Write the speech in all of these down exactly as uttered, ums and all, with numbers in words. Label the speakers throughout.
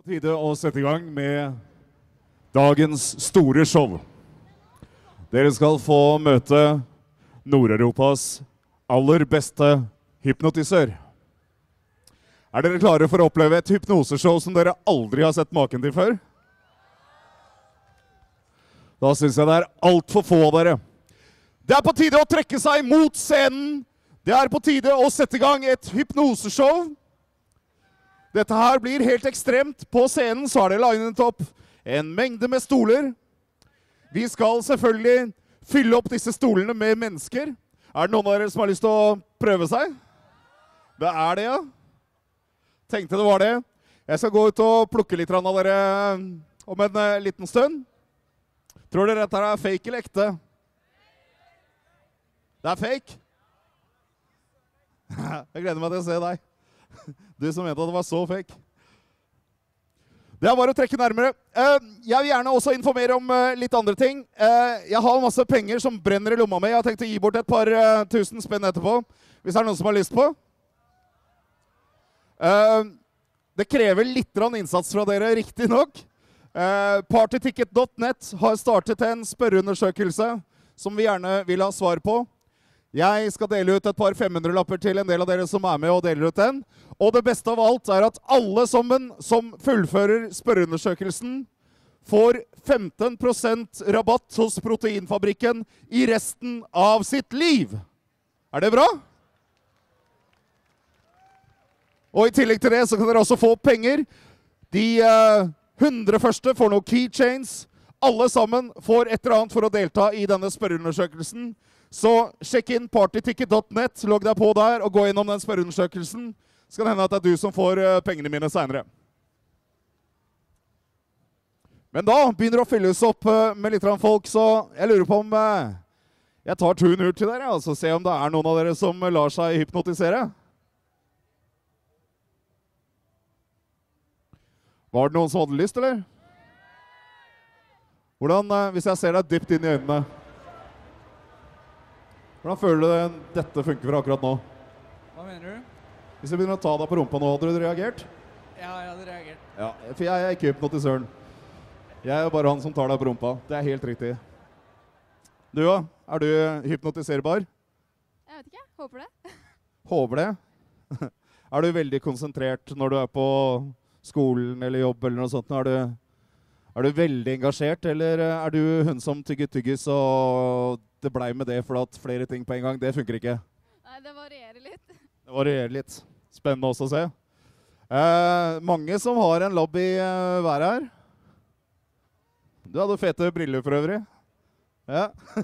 Speaker 1: Tide å sette i gang med dagens store show. Dere skal få møte Nord-Europas aller beste hypnotisør. Er dere klare for å oppleve et hypnoseshow som dere aldri har sett maken til før? Da synes jeg det er alt for få av dere. Det er på tide å trekke seg mot scenen. Det er på tide å sette i gang et hypnoseshow. Dette her blir helt ekstremt. På scenen så er det linet opp en mengde med stoler. Vi skal selvfølgelig fylle opp disse stolene med mennesker. Er det noen av dere som har lyst til å prøve seg? Det er det, ja. Tenkte det var det. Jeg skal gå ut og plukke litt av dere om en liten stund. Tror dere dette er fake eller ekte? Det er fake? Jeg gleder meg til å se deg. Du som mente at det var så fake. Det er bare å trekke nærmere. Jeg vil gjerne også informere om litt andre ting. Jeg har masse penger som brenner i lomma mi. Jeg har tenkt å gi bort et par tusen spenn etterpå, hvis det er noen som har lyst på. Det krever litt innsats fra dere, riktig nok. Partyticket punktum net har startet en spørreundersøkelse som vi gjerne vil ha svar på. Jeg skal dele ut et par femhundre-lapper til en del av dere som er med og deler ut den. Og det beste av alt er at alle sammen som fullfører spørreundersøkelsen får femten prosent rabatt hos Proteinfabrikken i resten av sitt liv. Er det bra? Og i tillegg til det så kan dere også få penger. De uh, hundre første får noen keychains. Alle sammen får et eller annet for å delta i denne spørreundersøkelsen. Så sjekk inn partyticket punktum net, logg deg på der og gå innom den spørreundersøkelsen. Så kan det hende at det er du som får uh, pengene mine senere. Men da begynner det å fylles opp uh, med litt folk, så jeg lurer på om uh, jeg tar turen ut til dere, og så se om det er noen av dere som uh, lar seg hypnotisere. Var det noen som hadde lyst, eller? Hvordan, uh, hvis jeg ser deg dypt inn i øynene, hvordan føler du dette funker for akkurat nå?
Speaker 2: Hva mener du?
Speaker 1: Hvis jeg begynner å ta deg på rumpa nå, hadde du reagert?
Speaker 2: Ja, jeg hadde reagert.
Speaker 1: Ja, for jeg er ikke hypnotisøren. Jeg er bare han som tar deg på rumpa. Det er helt riktig. Du da? Er du hypnotiserbar?
Speaker 3: Jeg vet ikke, håper det.
Speaker 1: Håper det? Er du veldig konsentrert når du er på skolen eller jobb eller noe sånt? Er du, er du veldig engasjert, eller er du hun som tygger tyggis og det blei med det for at flere ting på en gang? Det funker ikke.
Speaker 3: Nei, det varierer litt.
Speaker 1: Det varierer litt. Spennende også å se. Eh, mange som har en lab i eh, været her. Du hadde fete briller for øvrig. Ja.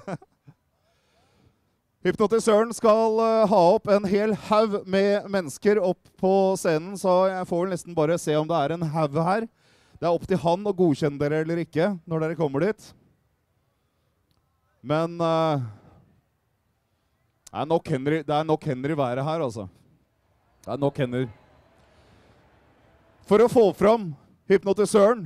Speaker 1: Hypnotisøren skal uh, ha opp en hel haug med mennesker opp på scenen, så jeg får nesten bare se om det er en haug her. Det er opp til han å godkjenne dere eller ikke når dere kommer dit. Men uh, det er nok hender, det er nok hender i været her, altså. Det er nok hender. For å få fram hypnotisøren,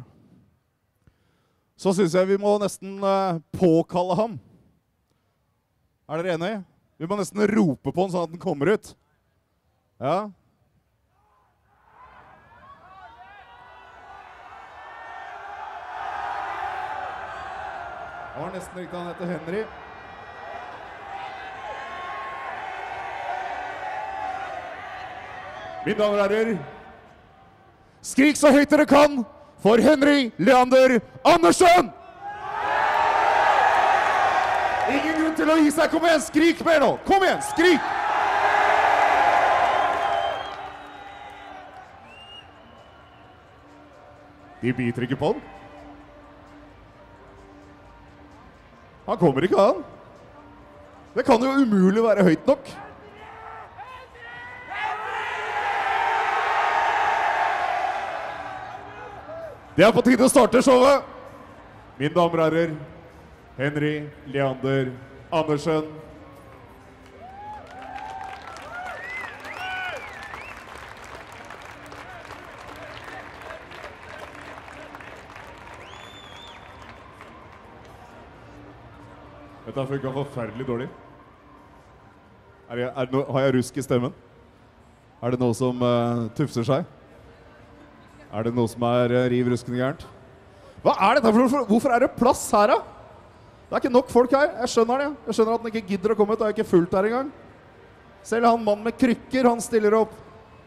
Speaker 1: så synes jeg vi må nesten uh, påkalle ham. Er dere enige? Vi må nesten rope på den sånn at den kommer ut. Ja. Det var nesten riktig, han heter Henry. Mine damer og herrer, skrik så høyt dere kan for Henry Leander Andersen! Ingen grunn til å gi seg. Kom igjen, skrik mer nå. Kom igjen, skrik! De biter ikke på den. Han kommer ikke an. Det kan jo umulig være høyt nok. Det er på tide å starte showet. Mine damer og herrer, Henry Leander Andersen. Dette har funket forferdelig dårlig. Er jeg, er no, har jeg rusk i stemmen? Er det noe som uh, tufser seg? Er det noe som er uh, riv ruskende gærent? Hva er dette? Hvorfor, hvorfor er det plass her da? Det er ikke nok folk her. Jeg skjønner det. Jeg skjønner at den ikke gidder å komme ut. Det er ikke fullt her engang. Selv han mann med krykker, han stiller opp.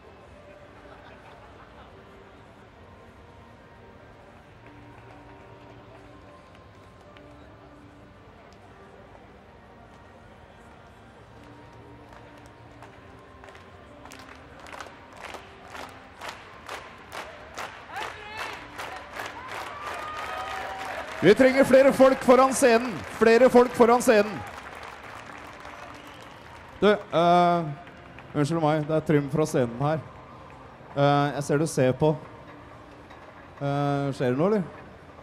Speaker 1: Vi trenger flere folk foran scenen. Flere folk foran scenen. Du, uh, unnskyld meg, det er Trym fra scenen her. Uh, jeg ser du ser på. Uh, skjer det noe, eller?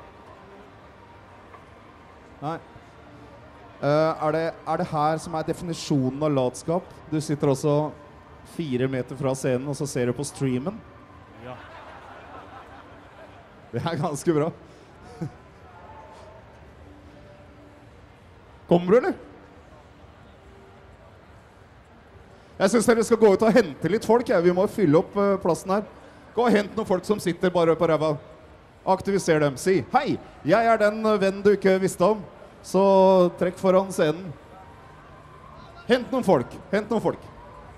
Speaker 1: Nei. Uh, er, det, er det her som er definisjonen av latskap? Du sitter også fire meter fra scenen, og så ser du på streamen.
Speaker 4: Ja.
Speaker 1: Det er ganske bra. Kommer du, eller? Jeg synes dere skal gå ut og hente litt folk. Ja. Vi må fylle opp uh, plassen her. Gå og hente noen folk som sitter bare på ræva. Aktiviser dem. Si, hei, jeg er den venn du ikke visste om. Så trekk foran scenen. Hent noen folk. Hent noen folk.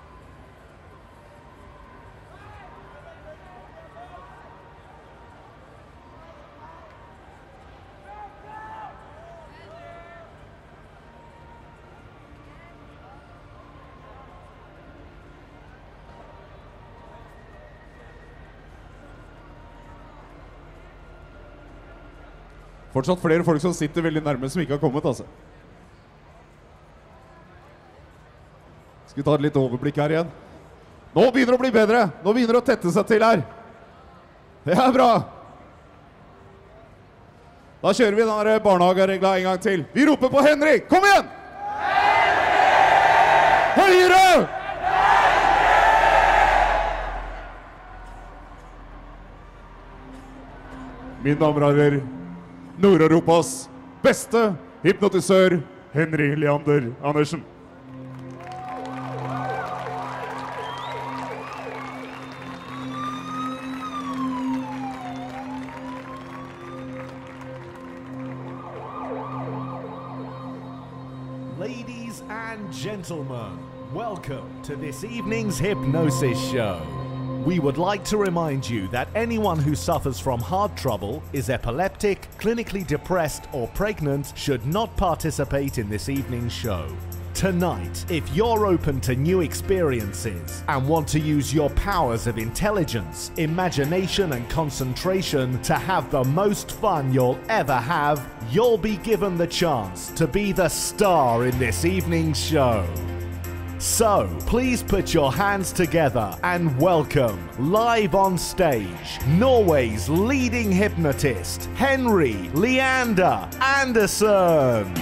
Speaker 1: Fortsatt flere folk som sitter veldig nærme som ikke har kommet, altså. Skal vi ta et litt overblikk her igjen? Nå begynner det å bli bedre! Nå begynner det å tette seg til her. Det er bra! Da kjører vi denne barnehageregla en gang til. Vi roper på Henrik! Kom igjen! Høyre! Mine damer og herrer, Nord-Europas beste hypnotisør, Henry Leander Andersen.
Speaker 4: Ladies and gentlemen, welcome to this evening's hypnosis show. We would like to remind you that anyone who suffers from heart trouble, is epileptic, clinically depressed or pregnant should not participate in this evening's show. Tonight, if you're open to new experiences and want to use your powers of intelligence, imagination and concentration to have the most fun you'll ever have, you'll be given the chance to be the star in this evening's show. So, please put your hands together and welcome, live on stage, Norway's leading hypnotist, Henry Leander Andersen.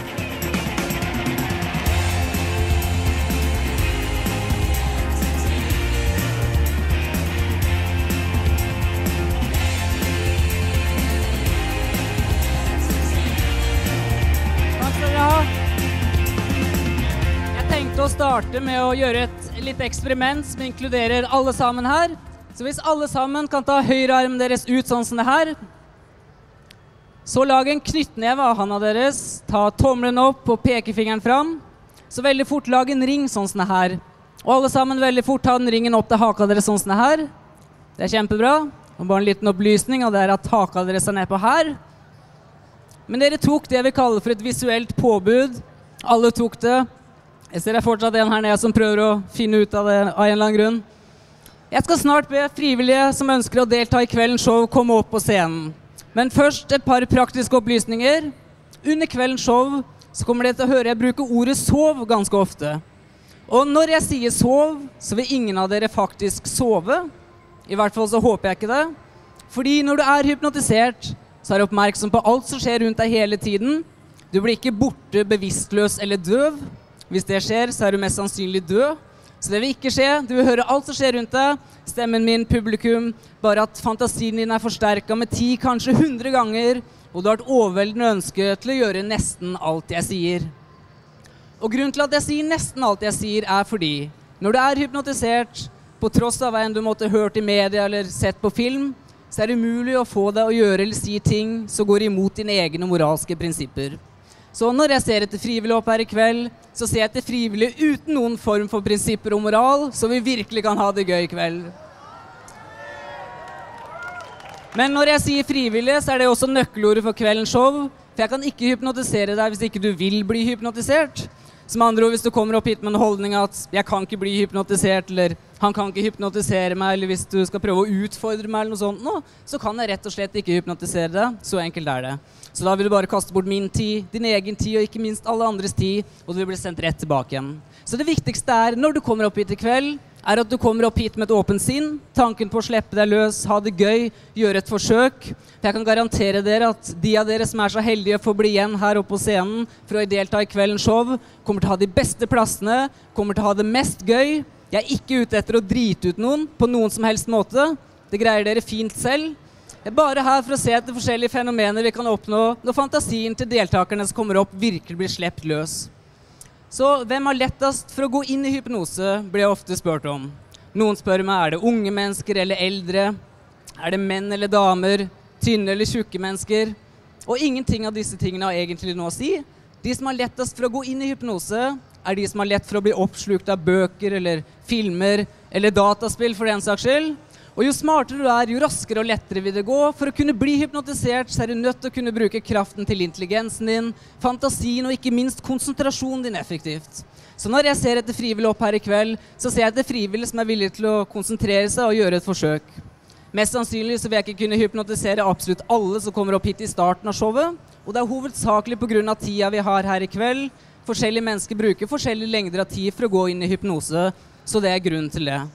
Speaker 2: Å starte med å gjøre et litt eksperiment som inkluderer alle sammen her. Så hvis alle sammen kan ta høyre armen deres ut sånn som det her, så lag en knyttneve av handa deres, ta tommelen opp og pekefingeren fram, så veldig fort lag en ring sånn som det her. Og alle sammen veldig fort ta den ringen opp til haka deres sånn som det her. Det er kjempebra. Og bare en liten opplysning, og det er at haka deres er ned på her. Men dere tok det vi kaller for et visuelt påbud. Alle tok det. Jeg ser det er fortsatt en her nede som prøver å finne ut av det av en eller annen grunn. Jeg skal snart be frivillige som ønsker å delta i kveldens show komme opp på scenen. Men først et par praktiske opplysninger. Under kveldens show så kommer dere til å høre jeg bruke ordet sov ganske ofte. Og når jeg sier sov, så vil ingen av dere faktisk sove. I hvert fall så håper jeg ikke det. Fordi når du er hypnotisert, så er du oppmerksom på alt som skjer rundt deg hele tiden. Du blir ikke borte, bevisstløs eller døv. Hvis det skjer, så er du mest sannsynlig død. Så det vil ikke skje. Du vil høre alt som skjer rundt deg. Stemmen min, publikum. Bare at fantasien din er forsterket med ti, kanskje hundre ganger. Og du har et overveldende ønske til å gjøre nesten alt jeg sier. Og grunnen til at jeg sier nesten alt jeg sier er fordi når du er hypnotisert, på tross av hva enn du måtte hørt i media eller sett på film, så er det umulig å få deg å gjøre eller si ting som går imot dine egne moralske prinsipper. Så når jeg ser etter frivillig opp her i kveld, så ser jeg etter frivillig uten noen form for prinsipper og moral, så vi virkelig kan ha det gøy i kveld. Men når jeg sier frivillig, så er det også nøkkelordet for kveldens show, for jeg kan ikke hypnotisere deg hvis ikke du vil bli hypnotisert. Som andre ord, hvis du kommer opp hit med en holdning at jeg kan ikke bli hypnotisert, eller han kan ikke hypnotisere meg, eller hvis du skal prøve å utfordre meg eller noe sånt nå, så kan jeg rett og slett ikke hypnotisere deg. Så enkelt er det. Så da vil du bare kaste bort min tid, din egen tid, og ikke minst alle andres tid, og du vil bli sendt rett tilbake igjen. Så det viktigste er, når du kommer opp hit i kveld, er at du kommer opp hit med et åpent sinn, tanken på å slippe deg løs, ha det gøy, gjøre et forsøk. For jeg kan garantere dere at de av dere som er så heldige for å bli igjen her oppe på scenen for å delta i kveldens show, kommer til å ha de beste plassene, kommer til å ha det mest gøy. Jeg er ikke ute etter å drite ut noen på noen som helst måte. Det greier dere fint selv. Jeg er bare her for å se etter forskjellige fenomener vi kan oppnå når fantasien til deltakerne som kommer opp virkelig blir slept løs. Så hvem har lettest for å gå inn i hypnose, blir jeg ofte spurt om. Noen spør meg, er det unge mennesker eller eldre? Er det menn eller damer? Tynne eller tjukke mennesker? Og ingenting av disse tingene har egentlig noe å si. De som har lettest for å gå inn i hypnose, er de som har lett for å bli oppslukt av bøker eller filmer eller dataspill for den saks skyld. Og jo smartere du er, jo raskere og lettere vil det gå. For å kunne bli hypnotisert, så er du nødt til å kunne bruke kraften til intelligensen din, fantasien og ikke minst konsentrasjonen din effektivt. Så når jeg ser etter frivillig opp her i kveld, så ser jeg etter frivillig som er villig til å konsentrere seg og gjøre et forsøk. Mest sannsynlig så vil jeg ikke kunne hypnotisere absolutt alle som kommer opp hit i starten av showet. Og det er hovedsakelig på grunn av tida vi har her i kveld. Forskjellige mennesker bruker forskjellige lengder av tid for å gå inn i hypnose, så det er grunnen til det.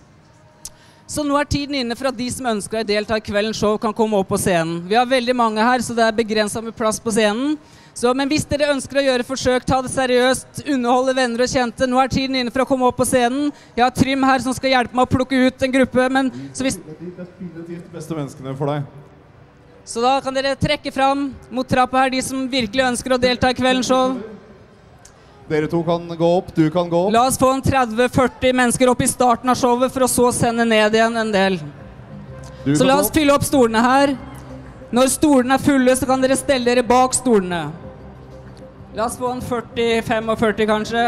Speaker 2: Så nå er tiden inne for at de som ønsker å delta i kveldens show kan komme opp på scenen. Vi har veldig mange her, så det er begrenset med plass på scenen. Så, men hvis dere ønsker å gjøre forsøk, ta det seriøst, underholde venner og kjente. Nå er tiden inne for å komme opp på scenen. Jeg har Trym her som skal hjelpe meg å plukke ut en gruppe. Men, så, hvis...
Speaker 1: de beste menneskene for deg.
Speaker 2: så da kan dere trekke fram mot trappa her, de som virkelig ønsker å delta i kveldens show.
Speaker 1: Dere to kan gå opp, du kan gå opp.
Speaker 2: La oss få en tretti til førti mennesker opp i starten av showet, for å så sende ned igjen en del.
Speaker 1: Du
Speaker 2: Så la oss
Speaker 1: opp.
Speaker 2: fylle opp stolene her. Når stolene er fulle, så kan dere stelle dere bak stolene. La oss få en førti til førtifem kanskje.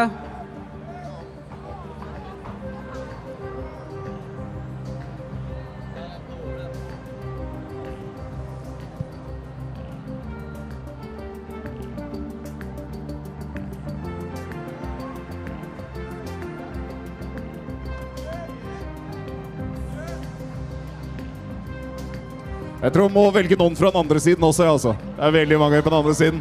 Speaker 1: Jeg tror vi må velge noen fra den andre siden også, altså. Det er veldig mange på den andre siden.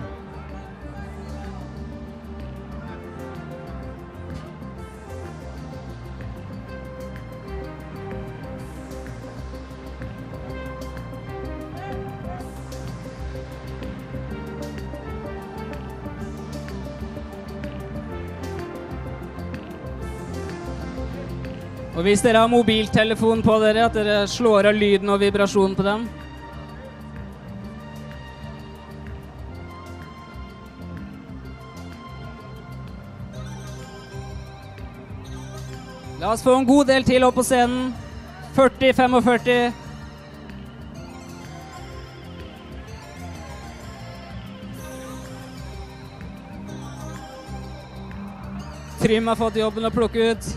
Speaker 2: Og hvis dere har mobiltelefon på dere, at dere slår av lyden og vibrasjonen på den. La oss få en god del til opp på scenen. førti til førtifem. Trym har fått jobben å plukke ut.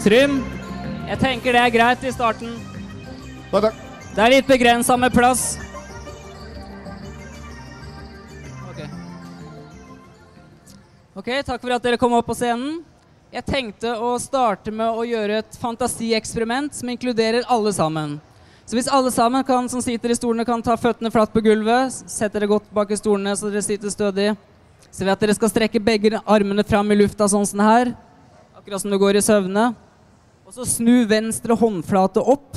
Speaker 2: Trym, jeg tenker det er greit i starten.
Speaker 1: Takk, takk.
Speaker 2: Det er litt begrenset med plass. Ok. Ok, takk for at dere kom opp på scenen. Jeg tenkte å starte med å gjøre et fantasieksperiment som inkluderer alle sammen. Så hvis alle sammen kan, som sitter i stolene kan ta føttene flatt på gulvet, sette dere godt bak i stolene så dere sitter stødig. Så ved at dere skal strekke begge armene fram i lufta sånn som her, akkurat som du går i søvne. Og så snu venstre håndflate opp,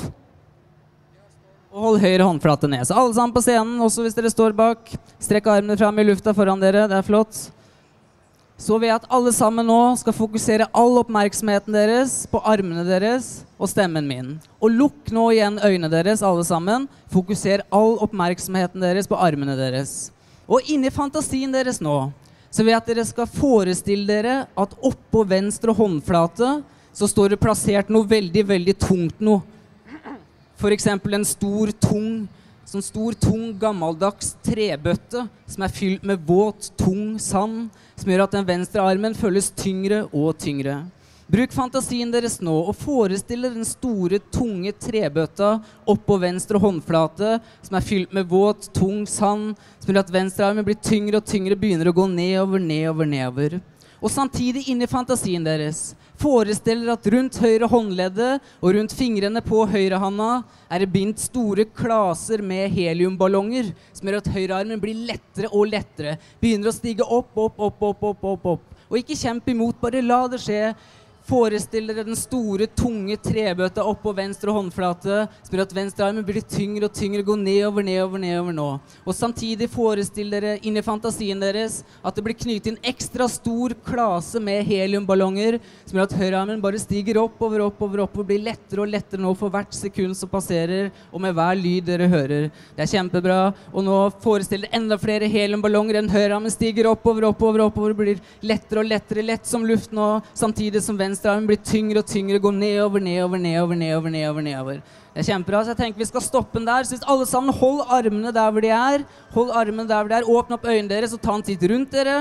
Speaker 2: og hold høyre håndflate ned. Så alle sammen på scenen, også hvis dere står bak, strekk armene fram i lufta foran dere, det er flott. Så ved at alle sammen nå skal fokusere all oppmerksomheten deres på armene deres og stemmen min. Og lukk nå igjen øynene deres, alle sammen. Fokuser all oppmerksomheten deres på armene deres. Og inni fantasien deres nå, så ved at dere skal forestille dere at oppå venstre håndflate så står det plassert noe veldig, veldig tungt noe. For eksempel en stor, tung, sånn stor, tung, gammeldags trebøtte som er fylt med våt, tung sand, som gjør at den venstre armen føles tyngre og tyngre. Bruk fantasien deres nå og forestille den store, tunge trebøtta oppå venstre håndflate som er fylt med våt, tung sand, som gjør at venstre armen blir tyngre og tyngre, begynner å gå nedover, nedover, nedover. Og samtidig inni fantasien deres forestiller at rundt høyre håndleddet og rundt fingrene på høyre handa er det bindt store klaser med heliumballonger som gjør at høyrearmen blir lettere og lettere, begynner å stige opp, opp, opp, opp, opp, opp, opp. Og ikke kjempe imot, bare la det skje. Forestiller dere den store, tunge trebøtta opp på venstre håndflate, som gjør at venstre armen blir tyngre og tyngre, går nedover, nedover, nedover nå. Og samtidig forestiller dere inni fantasien deres at det blir knyttet en ekstra stor klase med heliumballonger, som gjør at høyrearmen bare stiger oppover, oppover, oppover, blir lettere og lettere nå for hvert sekund som passerer, og med hver lyd dere hører. Det er kjempebra. Og nå forestiller enda flere heliumballonger enn høyrearmen stiger oppover, oppover, oppover, blir lettere og lettere, lett som luft nå, samtidig som venstre armen blir tyngre og tyngre, går nedover, nedover, nedover, nedover, nedover, nedover. Det er kjempebra, så jeg tenker vi skal stoppe den der. Så hvis alle sammen, hold armene der hvor de er. Hold armene der hvor de er. Åpne opp øynene deres og ta en titt rundt dere.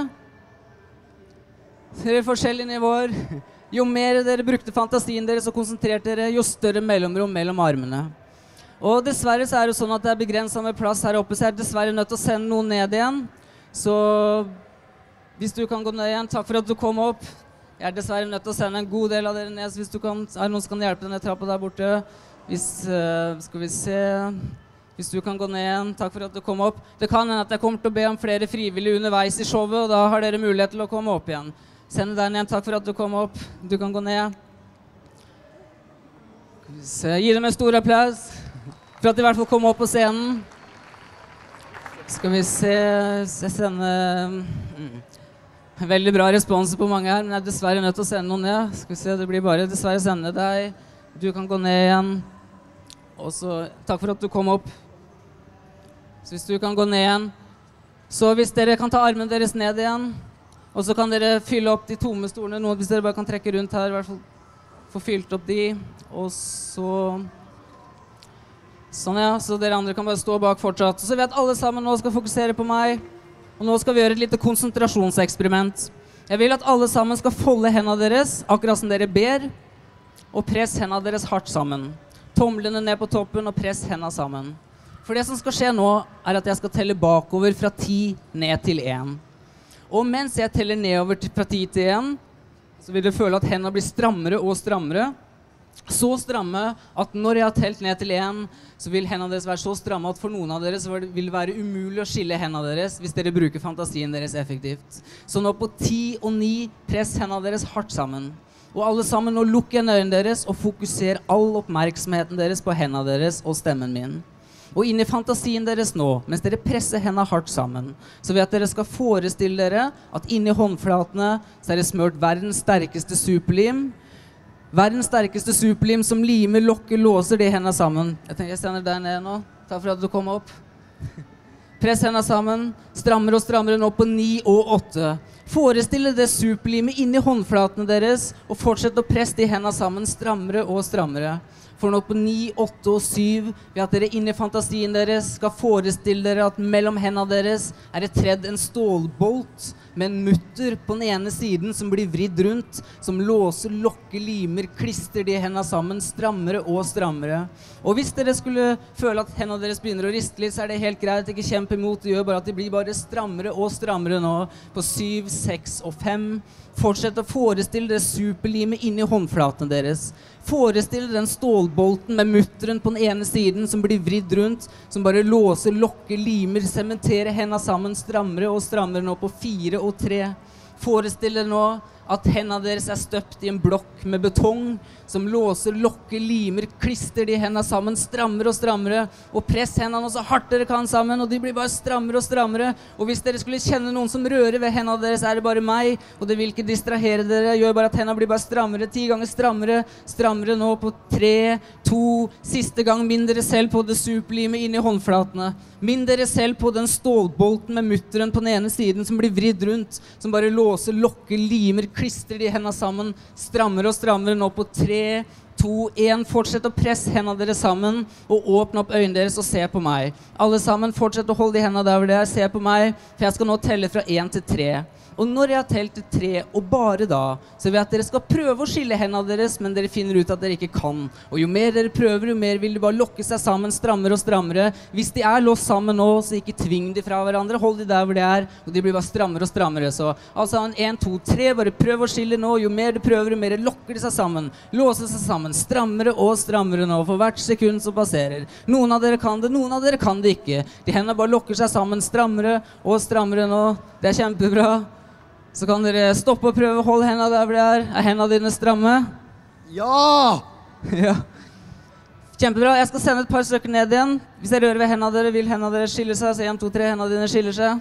Speaker 2: Dere er forskjellige nivåer. Jo mer dere brukte fantasien deres og konsentrerte dere, jo større mellomrom mellom armene. Og dessverre så er det sånn at det er begrenset med plass her oppe, så er det dessverre nødt til å sende noen ned igjen. Så hvis du kan gå ned igjen, takk for at du kom opp. Jeg er dessverre nødt til å sende en god del av dere ned, så hvis du kan, er det noen som kan hjelpe denne trappa der borte? Hvis, uh, skal vi se, hvis du kan gå ned igjen, takk for at du kom opp. Det kan hende at jeg kommer til å be om flere frivillige underveis i showet, og da har dere mulighet til å komme opp igjen. Send deg igjen, takk for at du kom opp. Du kan gå ned. Skal vi se, gi dem en stor applaus, for at de i hvert fall kom opp på scenen. Skal vi se, jeg sender... Mm. Veldig bra respons på mange her, men jeg er dessverre nødt til å sende noen ned. Skal vi se, det blir bare dessverre sende deg. Du kan gå ned igjen. Og så, takk for at du kom opp. Så hvis du kan gå ned igjen. Så hvis dere kan ta armen deres ned igjen, og så kan dere fylle opp de tomme stolene, noe hvis dere bare kan trekke rundt her, i hvert fall få fylt opp de. Og så... Sånn ja, så dere andre kan bare stå bak fortsatt. Så vet alle sammen nå skal fokusere på meg. Og nå skal vi gjøre et lite konsentrasjonseksperiment. Jeg vil at alle sammen skal folde hendene deres, akkurat som dere ber, og press hendene deres hardt sammen. Tomlene ned på toppen og press hendene sammen. For det som skal skje nå, er at jeg skal telle bakover fra ti ned til én. Og mens jeg teller nedover fra ti til én, så vil dere føle at hendene blir strammere og strammere. Så stramme at når jeg har telt ned til én, så vil hendene deres være så stramme at for noen av dere så vil det være umulig å skille hendene deres hvis dere bruker fantasien deres effektivt. Så nå på ti og ni, press hendene deres hardt sammen. Og alle sammen nå lukk igjen øynene deres og fokuser all oppmerksomheten deres på hendene deres og stemmen min. Og inn i fantasien deres nå, mens dere presser hendene hardt sammen, så ved at dere skal forestille dere at inni håndflatene så er det smørt verdens sterkeste superlim. Verdens sterkeste superlim som limer, lokker, låser de hendene sammen. Jeg tenker jeg sender deg ned nå. Takk for at du kom opp. Press hendene sammen. Strammer og strammer nå på ni og åtte. Forestille det superlimet inn i håndflatene deres, og fortsett å presse de hendene sammen, strammere og strammere. For nå på ni, åtte og syv, ved at dere inn i fantasien deres skal forestille dere at mellom hendene deres er det tredd en stålbolt med en mutter på den ene siden som blir vridd rundt, som låser, lokker, limer, klistrer de hendene sammen, strammere og strammere. Og hvis dere skulle føle at hendene deres begynner å riste litt, så er det helt greit, ikke kjempe imot, det gjør bare at de blir bare strammere og strammere nå, på syv, seks og fem. Fortsett å forestille det superlimet inni håndflatene deres. Forestill den stålbolten med mutteren på den ene siden som blir vridd rundt, som bare låser, lokker, limer, sementerer hendene sammen, strammere og strammere nå på fire og tre. Forestill dere nå at hendene deres er støpt i en blokk med betong, som låser, lokker, limer, klister de hendene sammen, strammere og strammere, og press hendene så hardt dere kan sammen, og de blir bare strammere og strammere. Og hvis dere skulle kjenne noen som rører ved hendene deres, er det bare meg, og det vil ikke distrahere dere, gjør bare at hendene blir bare strammere, ti ganger strammere, strammere nå på tre, to, siste gang, minn dere selv på det superlimet inn i håndflatene. Minn dere selv på den stålbolten med mutteren på den ene siden som blir vridd rundt, som bare låser, lokker, limer, klistrer de hendene sammen, strammere og strammere nå på tre, to, en. Fortsett å presse hendene dere sammen og åpne opp øynene deres og se på meg. Alle sammen, fortsett å holde de hendene der hvor det er, se på meg, for jeg skal nå telle fra en til tre. Og når jeg har telt til tre, og bare da, så vil jeg at dere skal prøve å skille hendene deres, men dere finner ut at dere ikke kan. Og jo mer dere prøver, jo mer vil de bare lokke seg sammen, strammere og strammere. Hvis de er låst sammen nå, så ikke tving de fra hverandre, hold de der hvor de er, og de blir bare strammere og strammere. Så altså en, to, tre, bare prøv å skille nå, jo mer du prøver, jo mer lokker de seg sammen, låser seg sammen, strammere og strammere nå, for hvert sekund som passerer. Noen av dere kan det, noen av dere kan det ikke. De hendene bare lokker seg sammen, strammere og strammere nå. Det er kjempebra. Så kan dere stoppe og prøve å holde hendene der hvor det er. Er hendene dine stramme?
Speaker 1: Ja!
Speaker 2: Ja. Kjempebra. Jeg skal sende et par stykker ned igjen. Hvis jeg rører ved hendene dere, vil hendene dere skille seg. Så en, to, tre, hendene dine skiller seg.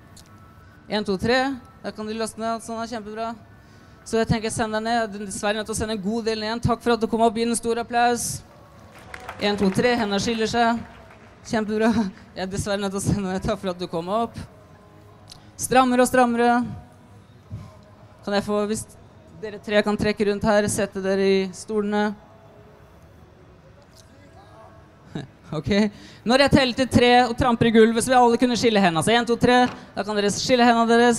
Speaker 2: en, to, tre. Der kan de løsne. Sånn er kjempebra. Så jeg tenker sende deg ned. Jeg er dessverre nødt til å sende en god del ned igjen. Takk for at du kom opp. Gi en stor applaus. en, to, tre. Hendene skiller seg. Kjempebra. Jeg er dessverre nødt til å sende deg. Takk for at du kom opp. Strammere og strammere. Kan jeg få, hvis dere tre kan trekke rundt her, sette dere i stolene. Ok. Når jeg teller til tre og tramper i gulvet, så vil alle kunne skille hendene. Så en, to, tre, da kan dere skille hendene deres.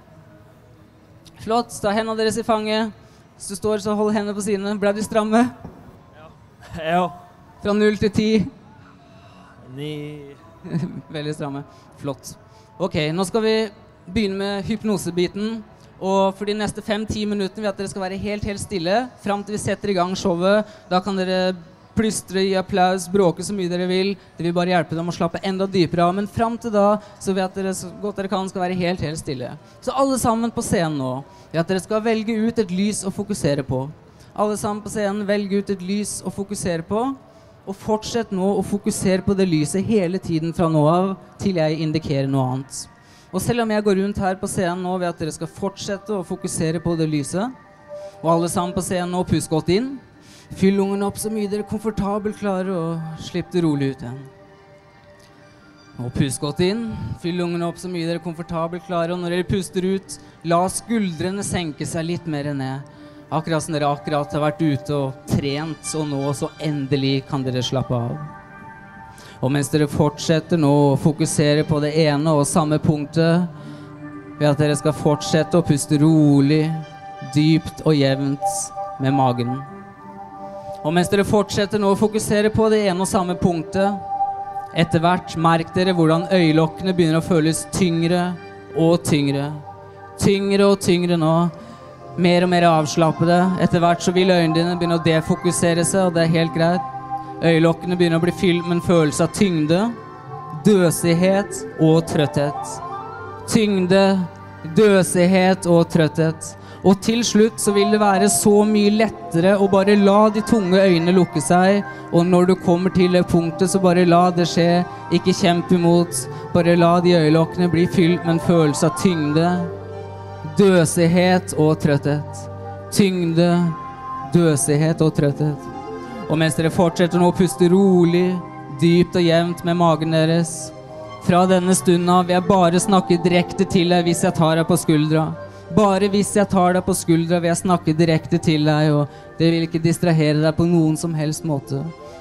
Speaker 2: Flott, ta hendene deres i fanget. Hvis du står, så hold hendene på sidene. Ble de stramme?
Speaker 5: Ja. Ja.
Speaker 2: Fra null til ti.
Speaker 5: Ni.
Speaker 2: Veldig stramme. Flott. Ok, nå skal vi begynne med hypnosebiten. Og for de neste fem-ti minuttene vil jeg at dere skal være helt, helt stille frem til vi setter i gang showet. Da kan dere plystre, gi applaus, bråke så mye dere vil. Det vil bare hjelpe dem å slappe enda dypere av. Men frem til da, så vil jeg at dere så godt dere kan skal være helt, helt stille. Så alle sammen på scenen nå, vil at dere skal velge ut et lys å fokusere på. Alle sammen på scenen, velge ut et lys å fokusere på. Og fortsett nå å fokusere på det lyset hele tiden fra nå av, til jeg indikerer noe annet. Og selv om jeg går rundt her på scenen nå, ved at dere skal fortsette å fokusere på det lyset, og alle sammen på scenen nå, pust godt inn, fyll lungene opp så mye dere komfortabelt klarer, og slipp det rolig ut igjen. Og pust godt inn, fyll lungene opp så mye dere komfortabelt klarer, og når dere puster ut, la skuldrene senke seg litt mer ned. Akkurat som dere akkurat har vært ute og trent, og nå så endelig kan dere slappe av. Og mens dere fortsetter nå å fokusere på det ene og samme punktet, ved at dere skal fortsette å puste rolig, dypt og jevnt med magen. Og mens dere fortsetter nå å fokusere på det ene og samme punktet, etter hvert merk dere hvordan øyelokkene begynner å føles tyngre og tyngre. Tyngre og tyngre nå. Mer og mer avslappede. Etter hvert så vil øynene dine begynne å defokusere seg, og det er helt greit. Øyelokkene begynner å bli fylt med en følelse av tyngde, døsighet og trøtthet. Tyngde, døsighet og trøtthet. Og til slutt så vil det være så mye lettere å bare la de tunge øynene lukke seg, og når du kommer til det punktet så bare la det skje, ikke kjempe imot, bare la de øyelokkene bli fylt med en følelse av tyngde, døsighet og trøtthet. Tyngde, døsighet og trøtthet. Og mens dere fortsetter nå å puste rolig, dypt og jevnt med magen deres, fra denne stunden av vil jeg bare snakke direkte til deg hvis jeg tar deg på skuldra. Bare hvis jeg tar deg på skuldra vil jeg snakke direkte til deg, og det vil ikke distrahere deg på noen som helst måte.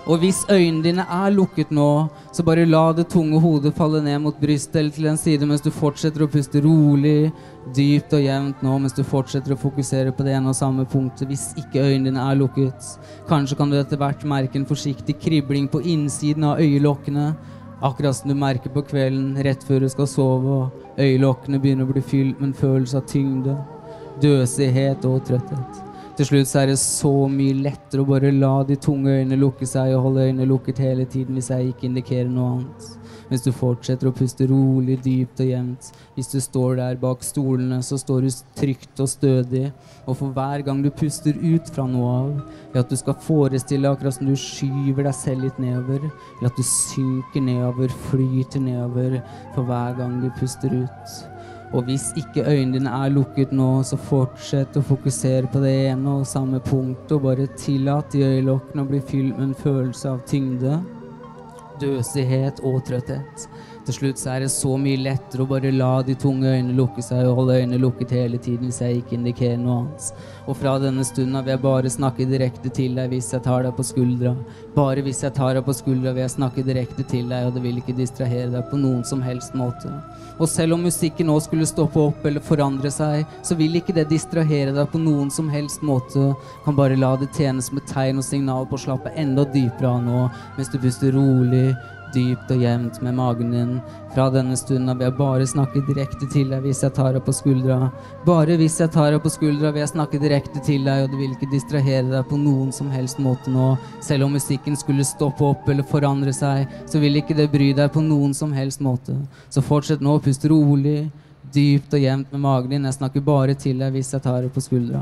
Speaker 2: Og hvis øynene dine er lukket nå, så bare la det tunge hodet falle ned mot brystet eller til en side mens du fortsetter å puste rolig, dypt og jevnt nå, mens du fortsetter å fokusere på det ene og samme punktet. Hvis ikke øynene dine er lukket, kanskje kan du etter hvert merke en forsiktig kribling på innsiden av øyelokkene, akkurat som du merker på kvelden rett før du skal sove, og øyelokkene begynner å bli fylt med en følelse av tyngde, døsighet og trøtthet. Til slutt så er det så mye lettere å bare la de tunge øynene lukke seg og holde øynene lukket hele tiden hvis jeg ikke indikerer noe annet. Hvis du fortsetter å puste rolig, dypt og jevnt. Hvis du står der bak stolene, så står du trygt og stødig. Og for hver gang du puster ut fra noe av, er at du skal forestille akkurat som du skyver deg selv litt nedover, eller at du synker nedover, flyter nedover for hver gang du puster ut. Og hvis ikke øynene dine er lukket nå, så fortsett å fokusere på det ene og samme punkt, og bare tillat de øyelokkene å bli fylt med en følelse av tyngde, døsighet og trøtthet. Til slutt så er det så mye lettere å bare la de tunge øynene lukke seg og holde øynene lukket hele tiden hvis jeg ikke indikerer noe annet. Og fra denne stunden vil jeg bare snakke direkte til deg hvis jeg tar deg på skuldra. Bare hvis jeg tar deg på skuldra vil jeg snakke direkte til deg, og det vil ikke distrahere deg på noen som helst måte. Og selv om musikken nå skulle stoppe opp eller forandre seg, så vil ikke det distrahere deg på noen som helst måte. Kan bare la det tjene som et tegn og signal på å slappe enda dypere av nå, mens du puster rolig, dypt og jevnt med magen din. Fra denne stunden vil jeg bare snakke direkte til deg hvis jeg tar deg på skuldra. Bare hvis jeg tar deg på skuldra vil jeg snakke direkte til deg, og det vil ikke distrahere deg på noen som helst måte nå. Selv om musikken skulle stoppe opp eller forandre seg, så vil ikke det bry deg på noen som helst måte. Så fortsett nå å puste rolig, dypt og jevnt med magen din. Jeg snakker bare til deg hvis jeg tar deg på skuldra.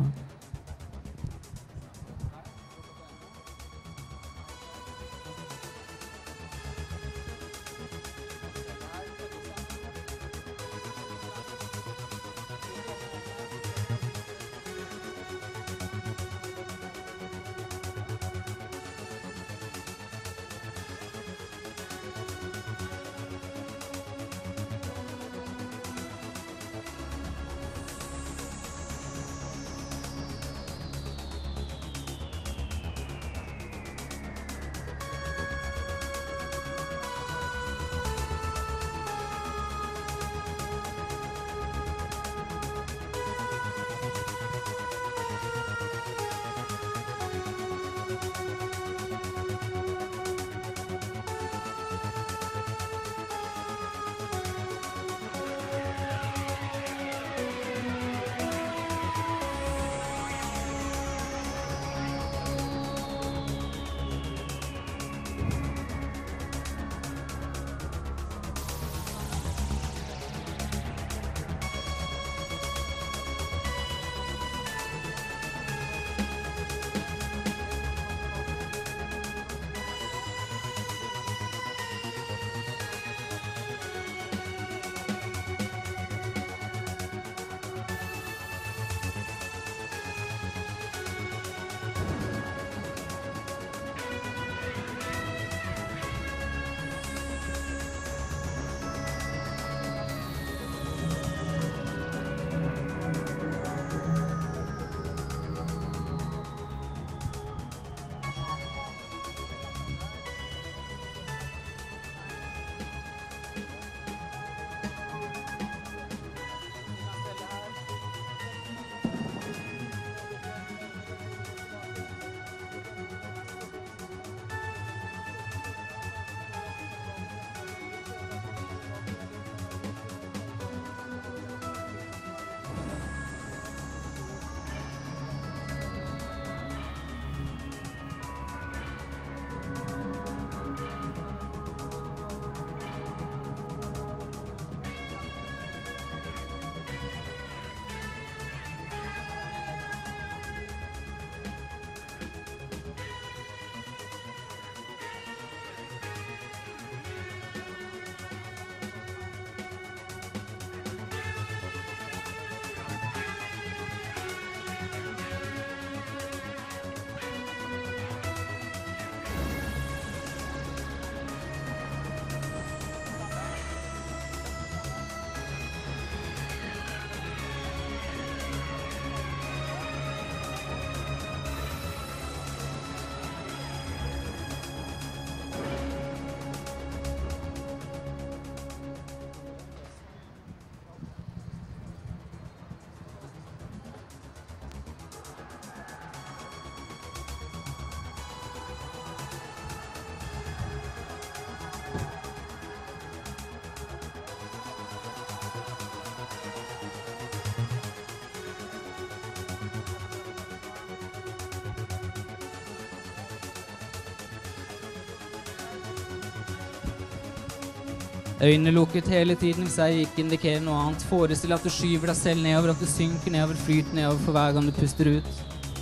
Speaker 2: Øynene lukket hele tiden hvis jeg ikke indikerer noe annet. Forestill at du skyver deg selv nedover, at du synker nedover, flyter nedover for hver gang du puster ut.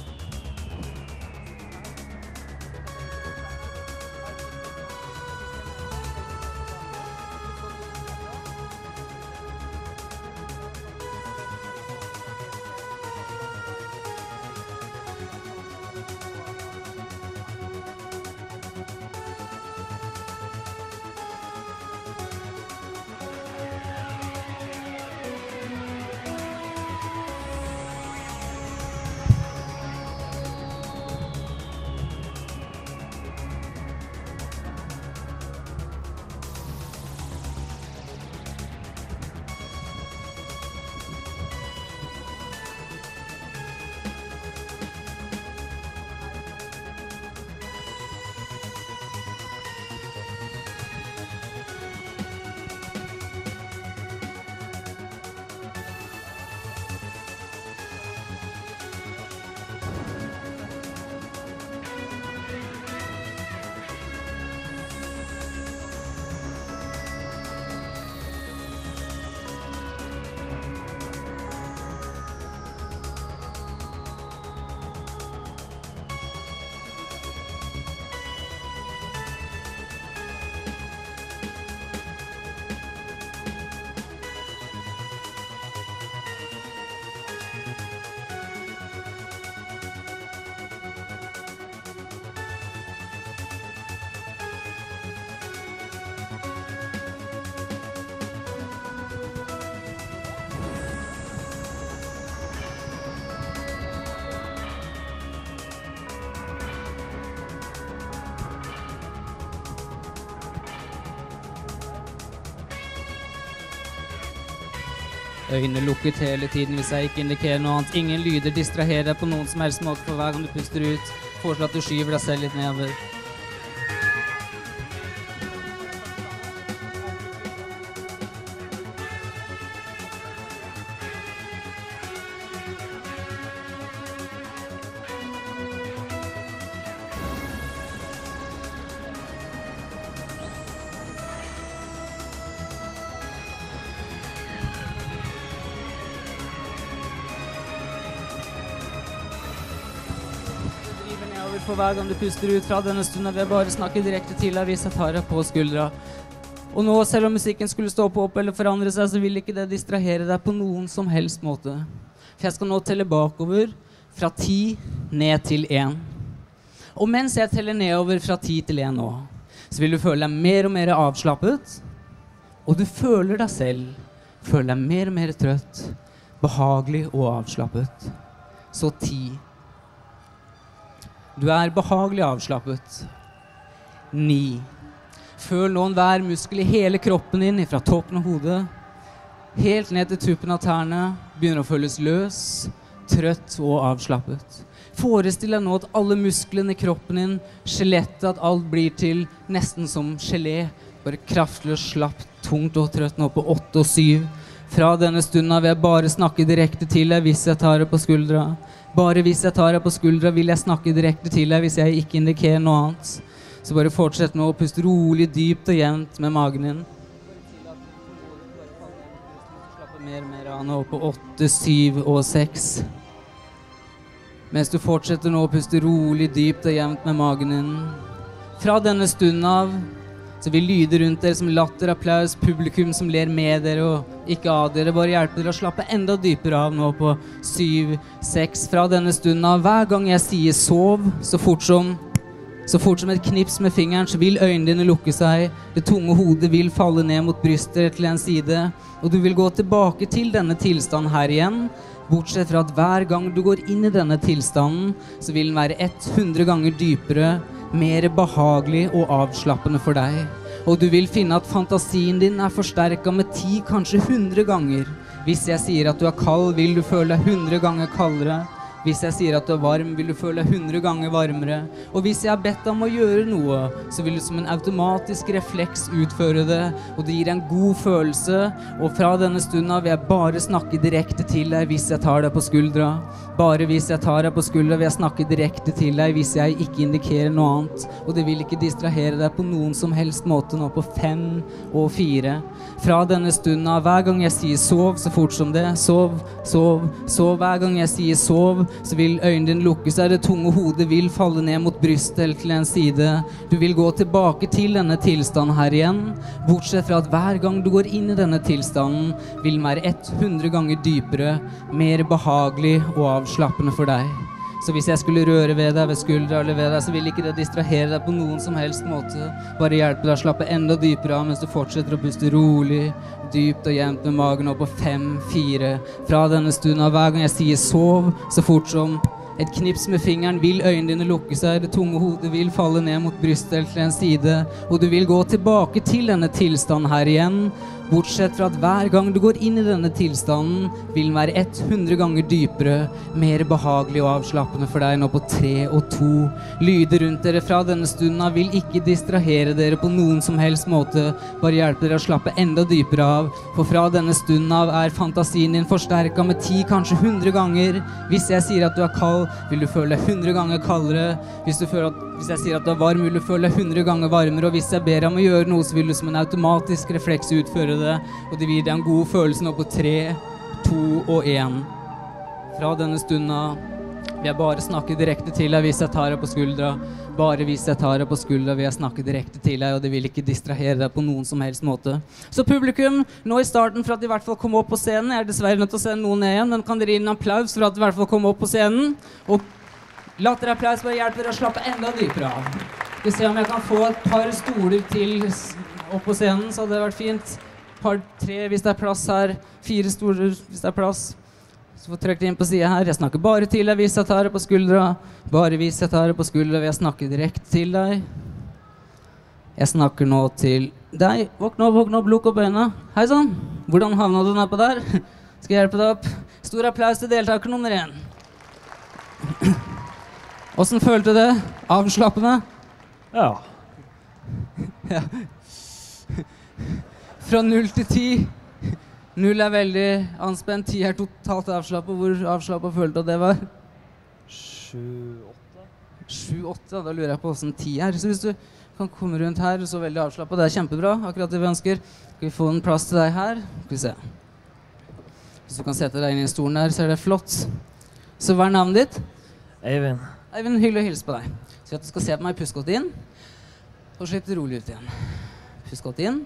Speaker 2: Øynene lukket hele tiden hvis jeg ikke indikerer noe annet. Ingen lyder distraherer deg på noen som helst måte for hver gang du puster ut. Foreslå at du skyver deg selv litt nedover. For hver gang du puster ut fra denne stunden vil jeg bare snakke direkte til deg hvis jeg tar deg på skuldra. Og nå, selv om musikken skulle stå på opp eller forandre seg, så vil ikke det distrahere deg på noen som helst måte. For jeg skal nå telle bakover fra ti ned til én. Og mens jeg teller nedover fra ti til én nå, så vil du føle deg mer og mer avslappet, og du føler deg selv, føler deg mer og mer trøtt, behagelig og avslappet. Så ti. Du er behagelig avslappet. Ni. Føl nå hver muskel i hele kroppen din, fra toppen av hodet, helt ned til tuppen av tærne, begynner å føles løs, trøtt og avslappet. Forestill deg nå at alle musklene i kroppen din, skjelettet, at alt blir til nesten som gelé, bare kraftløs, slapt, tungt og trøtt nå på åtte og syv. Fra denne stunden vil jeg bare snakke direkte til deg hvis jeg tar deg på skuldra. Bare hvis jeg tar deg på skuldra vil jeg snakke direkte til deg hvis jeg ikke indikerer noe annet. Så bare fortsett nå å puste rolig, dypt og jevnt med magen din. Slappe mer og mer av nå på åtte, syv og seks. Mens du fortsetter nå å puste rolig, dypt og jevnt med magen din. Fra denne stunden av så vil lyder rundt dere som latter, applaus, publikum som ler med dere og ikke av dere, bare hjelpe dere å slappe enda dypere av nå på syv, seks. Fra denne stunden av, hver gang jeg sier sov, så fort som, så fort som et knips med fingeren, så vil øynene dine lukke seg, det tunge hodet vil falle ned mot brystet til en side, og du vil gå tilbake til denne tilstanden her igjen, bortsett fra at hver gang du går inn i denne tilstanden, så vil den være hundre ganger dypere, mer behagelig og avslappende for deg. Og du vil finne at fantasien din er forsterket med ti, kanskje hundre ganger. Hvis jeg sier at du er kald, vil du føle deg hundre ganger kaldere. Hvis jeg sier at du er varm, vil du føle deg hundre ganger varmere. Og hvis jeg har bedt deg om å gjøre noe, så vil du som en automatisk refleks utføre det, og det gir en god følelse. Og fra denne stunden av vil jeg bare snakke direkte til deg hvis jeg tar deg på skuldra. Bare hvis jeg tar deg på skuldra vil jeg snakke direkte til deg hvis jeg ikke indikerer noe annet. Og det vil ikke distrahere deg på noen som helst måte nå på fem og fire. Fra denne stunden av, hver gang jeg sier sov, så fort som det, sov, sov, sov, hver gang jeg sier sov, så vil øynene dine lukke seg, det tunge hodet vil falle ned mot brystet eller til en side. Du vil gå tilbake til denne tilstanden her igjen, bortsett fra at hver gang du går inn i denne tilstanden, vil den være hundre ganger dypere, mer behagelig og avslappende for deg. Så hvis jeg skulle røre ved deg, ved skuldra eller ved deg, så vil ikke det distrahere deg på noen som helst måte. Bare hjelpe deg å slappe enda dypere av mens du fortsetter å puste rolig, dypt og jevnt med magen opp på fem, fire. Fra denne stunden av hver gang jeg sier sov, så fort som et knips med fingeren vil øynene dine lukke seg, det tunge hodet vil falle ned mot brystet eller til en side, og du vil gå tilbake til denne tilstanden her igjen, bortsett fra at hver gang du går inn i denne tilstanden, vil den være hundre ganger dypere, mer behagelig og avslappende for deg nå på tre og to. Lyder rundt dere fra denne stunden av vil ikke distrahere dere på noen som helst måte, bare hjelpe dere å slappe enda dypere av, for fra denne stunden av er fantasien din forsterket med ti, kanskje hundre ganger. Hvis jeg sier at du er kald, vil du føle deg hundre ganger kaldere. Hvis, du føler at, hvis jeg sier at du er varm, vil du føle deg hundre ganger varmere, og hvis jeg ber deg om å gjøre noe, så vil du som en automatisk refleks utføre det, og det gir deg en god følelse nå på tre, to og en. Fra denne stunden vil jeg bare snakke direkte til deg hvis jeg tar deg på skuldra. Bare hvis jeg tar deg på skuldra vil jeg snakke direkte til deg, og det vil ikke distrahere deg på noen som helst måte. Så publikum, nå i starten for at de i hvert fall kom opp på scenen, jeg er dessverre nødt til å sende noen ned igjen, men kan dere gi en applaus for at de i hvert fall kom opp på scenen? Og latterapplaus bare hjelper dere å slappe enda dypere av. Skal vi se om jeg kan få et par stoler til opp på scenen, så hadde det vært fint. Par, tre hvis det er plass her, fire stoler hvis det er plass. Så får trykke inn på siden her. Jeg snakker bare til deg hvis jeg tar deg på skuldra. Bare hvis jeg tar deg på skuldra vil jeg snakke direkte til deg. Jeg snakker nå til deg. Våkne opp, våkne opp, lukk opp øynene. Hei sånn, hvordan havnet du nedpå der? Skal jeg hjelpe deg opp? Stor applaus til deltaker nummer én. Hvordan følte du det? Avslappende?
Speaker 5: Ja.
Speaker 2: Ja. Fra null til ti. Null er veldig anspent, ti er totalt avslappet. Hvor avslappet følte du at det var?
Speaker 5: Sju, åtte.
Speaker 2: Sju, åtte, da lurer jeg på hvordan ti er. Så hvis du kan komme rundt her så veldig avslappet, det er kjempebra, akkurat det vi ønsker. Skal vi få en plass til deg her? Skal vi se. Hvis du kan sette deg inn i stolen der, så er det flott. Så hva er navnet ditt?
Speaker 5: Eivind.
Speaker 2: Eivind, hyggelig å hilse på deg. Så at du skal se på meg, pust godt inn. Og slipp det rolig ut igjen. Pust godt inn.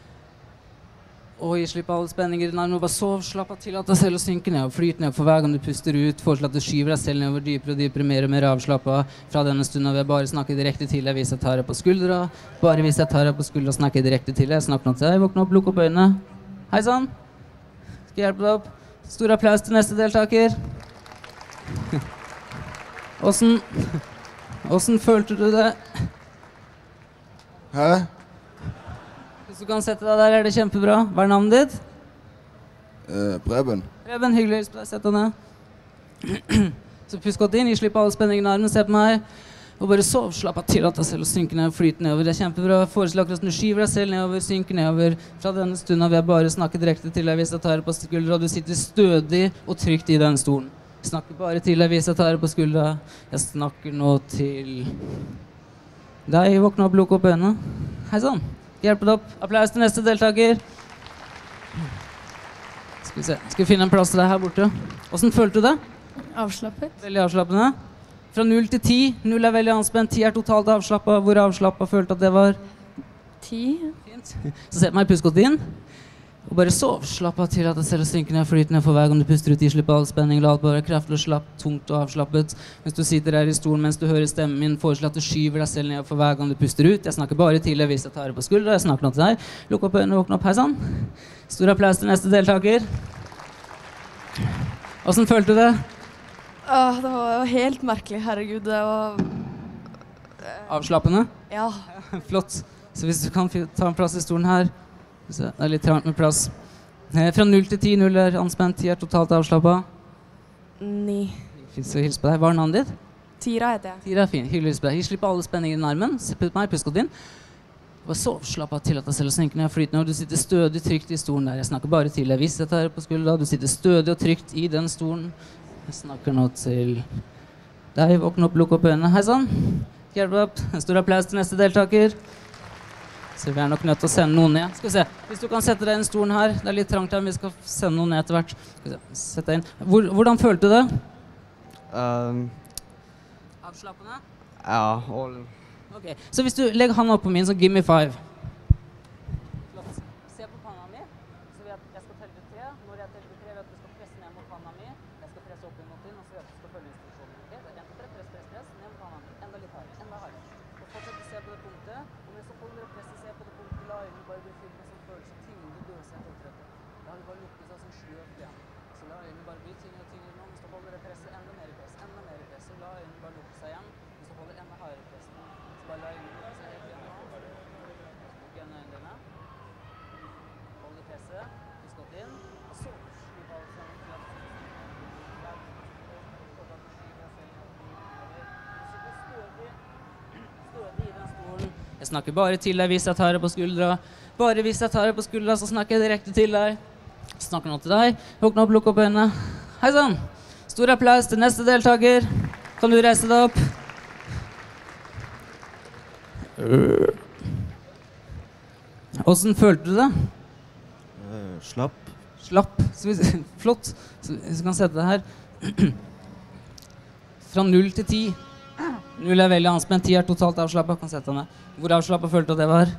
Speaker 2: Og gi slipp alle spenninger i den armen, og bare sov, slapp av til at deg selv og synke ned og flyte ned for hver gang du puster ut, foreslå at du skyver deg selv nedover dypere og dypere, mer og mer avslappet. Fra denne stunden vil jeg bare snakke direkte til deg hvis jeg tar deg på skuldra, bare hvis jeg tar deg på skuldra og snakker direkte til deg, snakk nå til deg, våkne opp, lukk opp øynene. Hei sann, skal jeg hjelpe deg opp? Stor applaus til neste deltaker. Hvordan, hvordan følte du det?
Speaker 6: Hæ?
Speaker 2: Hvis du kan sette deg der, er det kjempebra. Hva er navnet ditt?
Speaker 6: Uh, Preben.
Speaker 2: Preben, hyggelig. Sett deg ned. Så pust godt inn, gi slipp alle spenningene i armen, se på meg. Og bare sov, slapp av til at deg selv og synke ned og flyte nedover. Det er kjempebra. Foreslå akkurat når du skyver deg selv nedover, synke nedover. Fra denne stunden vil jeg bare snakke direkte til deg hvis jeg tar deg på skuldra, og du sitter stødig og trygt i den stolen. Jeg snakker bare til deg hvis jeg tar deg på skuldra. Jeg snakker nå til deg. Våkne opp, lukk opp øynene. Hei sann. Hjelpe deg opp. Applaus til neste deltaker. Skal vi se. Skal vi finne en plass til deg her borte. Hvordan følte du det?
Speaker 3: Avslappet.
Speaker 2: Veldig avslappende. Fra null til ti. Null er veldig anspent. ti er totalt avslappet. Hvor avslappet følte at det var?
Speaker 3: Ti.
Speaker 2: Fint. Så se på meg, pust godt inn. Og bare sov. Slapp av til at det selv synker ned, flyter ned for hver gang du puster ut, i slipp all spenning, la alt bare kraftig og slapp, tungt og avslappet. Mens du sitter her i stolen, mens du hører stemmen min, foreslå at du skyver deg selv ned for hver gang du puster ut. Jeg snakker bare til deg hvis jeg tar det på skuldra, jeg snakker nå til deg. Lukk opp øynene, våkne opp, hei sann. Stor applaus til neste deltaker. Hvordan følte du det?
Speaker 7: Åh, det var jo helt merkelig, herregud, det var...
Speaker 2: Avslappende?
Speaker 7: Ja.
Speaker 2: Flott. Så hvis du kan ta en plass i stolen her, så det er litt trangt med plass. Eh, fra null til ti, null er anspent, ti er totalt avslappet.
Speaker 7: Ni.
Speaker 2: Fint å hilse på deg. Hva er navnet ditt?
Speaker 7: Tira heter jeg.
Speaker 2: Tira er fin. Hyggelig å hilse på deg. Slipp alle spenninger i den armen. Se på meg, pust godt inn. Bare sov, slapp av, tillat deg selv å synke ned, flyt ned. Du sitter stødig trygt i stolen der. Jeg snakker bare til deg. Hvis jeg tar på skuldra, du sitter stødig og trygt i den stolen. Jeg snakker nå til deg. Våkne opp, lukk opp øynene. Hei sann. Hjelp opp. En stor applaus til neste deltaker. Så vi er nok nødt til å sende noen ned. Skal vi se. Hvis du kan sette deg i den stolen her. Det er litt trangt her, men vi skal sende noen ned etter hvert. Skal vi se. Sett deg inn. Hvor, hvordan følte du det?
Speaker 8: Um,
Speaker 2: Avslappende?
Speaker 8: ja, og...
Speaker 2: Ok, så hvis du legger hånda opp på min, så give me five. Flott. Se på panna mi, så vet jeg skal telle til tre. Når jeg teller til tre, vet du skal presse ned mot panna mi. Jeg skal presse opp mot din, og så vet du skal følge instruksjonen. Ok, det er en, to, tre, press, press, press, ned mot panna mi. Enda litt hardere, enda hardere. Og fortsett å se på det punktet. Og når du så holder du presset, se på det punktet, la øynene bare bli fylt med sånn følelse av tyngde, døshet og trøtthet. Da har du bare lukket seg som sløv igjen. Så la øynene bare bli tyngre og tyngre nå, hvis du holder det presset, enda mer press, enda mer press. Så la øynene bare lukke seg igjen, hvis du holder enda hardere press. Bare la øynene lukke seg helt igjen nå. Lukk igjen øynene dine. Hold i presset. Pust godt inn. Og så slipp alt sammen til at du sitter stødig, stødig i den stolen. Jeg snakker bare til deg hvis jeg tar det på skuldra. Bare hvis jeg tar det på skuldra, så snakker jeg direkte til deg. Snakker nå til deg. Våkne opp, lukk opp øynene. Hei sann. Stor applaus til neste deltaker. Kan du reise deg opp? Hvordan følte du det?
Speaker 8: Uh, slapp.
Speaker 2: Slapp. Så vi, flott. Så vi kan sette det her. Fra null til ti. Null er veldig anspent, ti er totalt avslappet. Kan sette den. Hvor avslappet følte du at det var?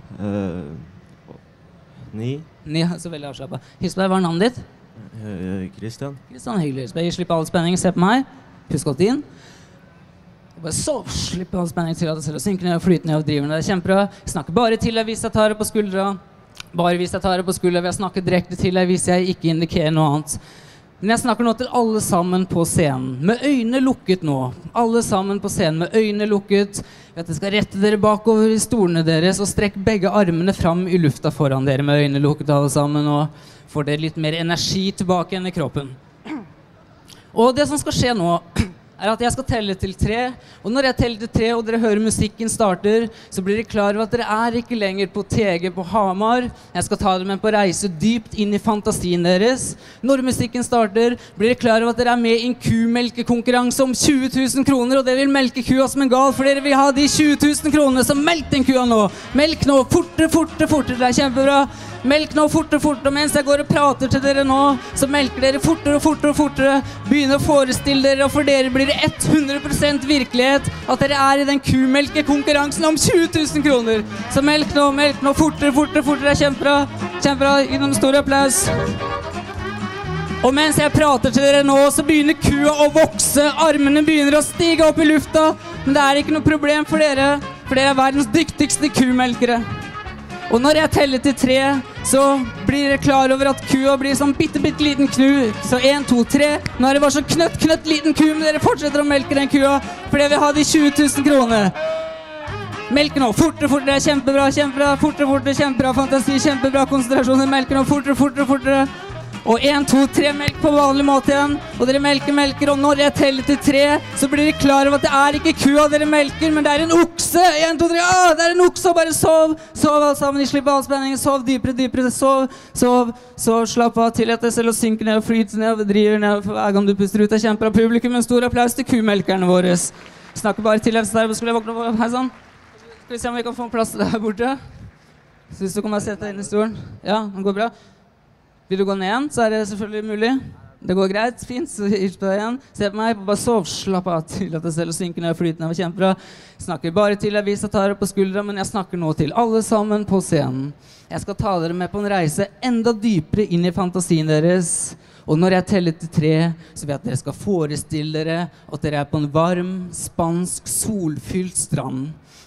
Speaker 8: Uh, ni.
Speaker 2: Ni, så veldig avslappet. Husk på deg, hva er navnet ditt?
Speaker 8: Uh, Christian.
Speaker 2: Kristian, hyggelig. Jeg slipper all spenning. Se på meg. Husk godt inn. Bare sov, slipp all spenning til at det selv å synke ned og flyte ned og drive ned. Det er kjempebra. Jeg snakker bare til deg hvis jeg tar det på skuldra. Bare hvis jeg tar det på skuldra. Jeg snakker direkte til deg hvis jeg ikke indikerer noe annet. Men jeg snakker nå til alle sammen på scenen. Med øynene lukket nå. Alle sammen på scenen med øynene lukket. Vet dere skal rette dere bakover i stolene deres og strekke begge armene fram i lufta foran dere med øynene lukket alle sammen. Og får dere litt mer energi tilbake igjen i kroppen. Og det som skal skje nå er at jeg skal telle til tre, og når jeg teller til tre, og dere hører musikken starter, så blir dere klar over at dere er ikke lenger på T G på Hamar. Jeg skal ta dere med på reise dypt inn i fantasien deres. Når musikken starter, blir dere klar over at dere er med i en kumelkekonkurranse om tjue tusen kroner, og dere vil melke kua som en gal, for dere vil ha de tjue tusen kronene, så melk den kua nå! Melk nå, fortere, fortere, fortere, det er kjempebra! Melk nå fortere, fortere, mens jeg går og prater til dere nå, så melker dere fortere og fortere og fortere. Begynner å forestille dere, og for dere blir det hundre prosent virkelighet at dere er i den kumelkekonkurransen om tjue tusen kroner. Så melk nå, melk nå, fortere, fortere, fortere, det er kjempebra. Kjempebra, gi noen stor applaus. Og mens jeg prater til dere nå, så begynner kua å vokse, armene begynner å stige opp i lufta, men det er ikke noe problem for dere, for dere er verdens dyktigste kumelkere. Og når jeg teller til tre, så blir dere klar over at kua blir sånn bitte, bitte liten knu. Så en, to, tre. Nå er det bare sånn knøtt, knøtt liten ku, men dere fortsetter å melke den kua, for dere vil ha de tjue tusen kroner. Melk nå, fortere, fortere, det er kjempebra, kjempebra, fortere, fortere, kjempebra, fantasi, kjempebra, konsentrasjon, melk nå, fortere, fortere, fortere. Og en, to, tre, melk på vanlig måte igjen. Og dere melker, melker, og når jeg teller til tre, så blir dere klar over at det er ikke kua dere melker, men det er en okse. En, to, tre, ah, det er en okse, og bare sov. Sov alle sammen, slipp all spenningen, sov dypere, dypere, sov, sov, sov, slapp av, tillet deg selv å synke ned og flyte ned og driver ned for hver gang du puster ut. Det er kjempebra publikum, en stor applaus til kumelkerne våre. Snakker bare til deg, så der skulle jeg våkne opp, hei sann. Skal vi se om vi kan få en plass der borte. Så hvis du kan bare sette deg inn i stolen. Ja, det går bra. Vil du gå ned igjen, så er det selvfølgelig mulig. Det går greit, fint, så ikke på deg igjen. Se på meg, bare sov, slapp av til at jeg selv synker ned og flyter ned, var kjempebra. Snakker bare til deg hvis jeg tar det på skuldra, men jeg snakker nå til alle sammen på scenen. Jeg skal ta dere med på en reise enda dypere inn i fantasien deres. Og når jeg teller til tre, så vet jeg at dere skal forestille dere at dere er på en varm, spansk, solfylt strand.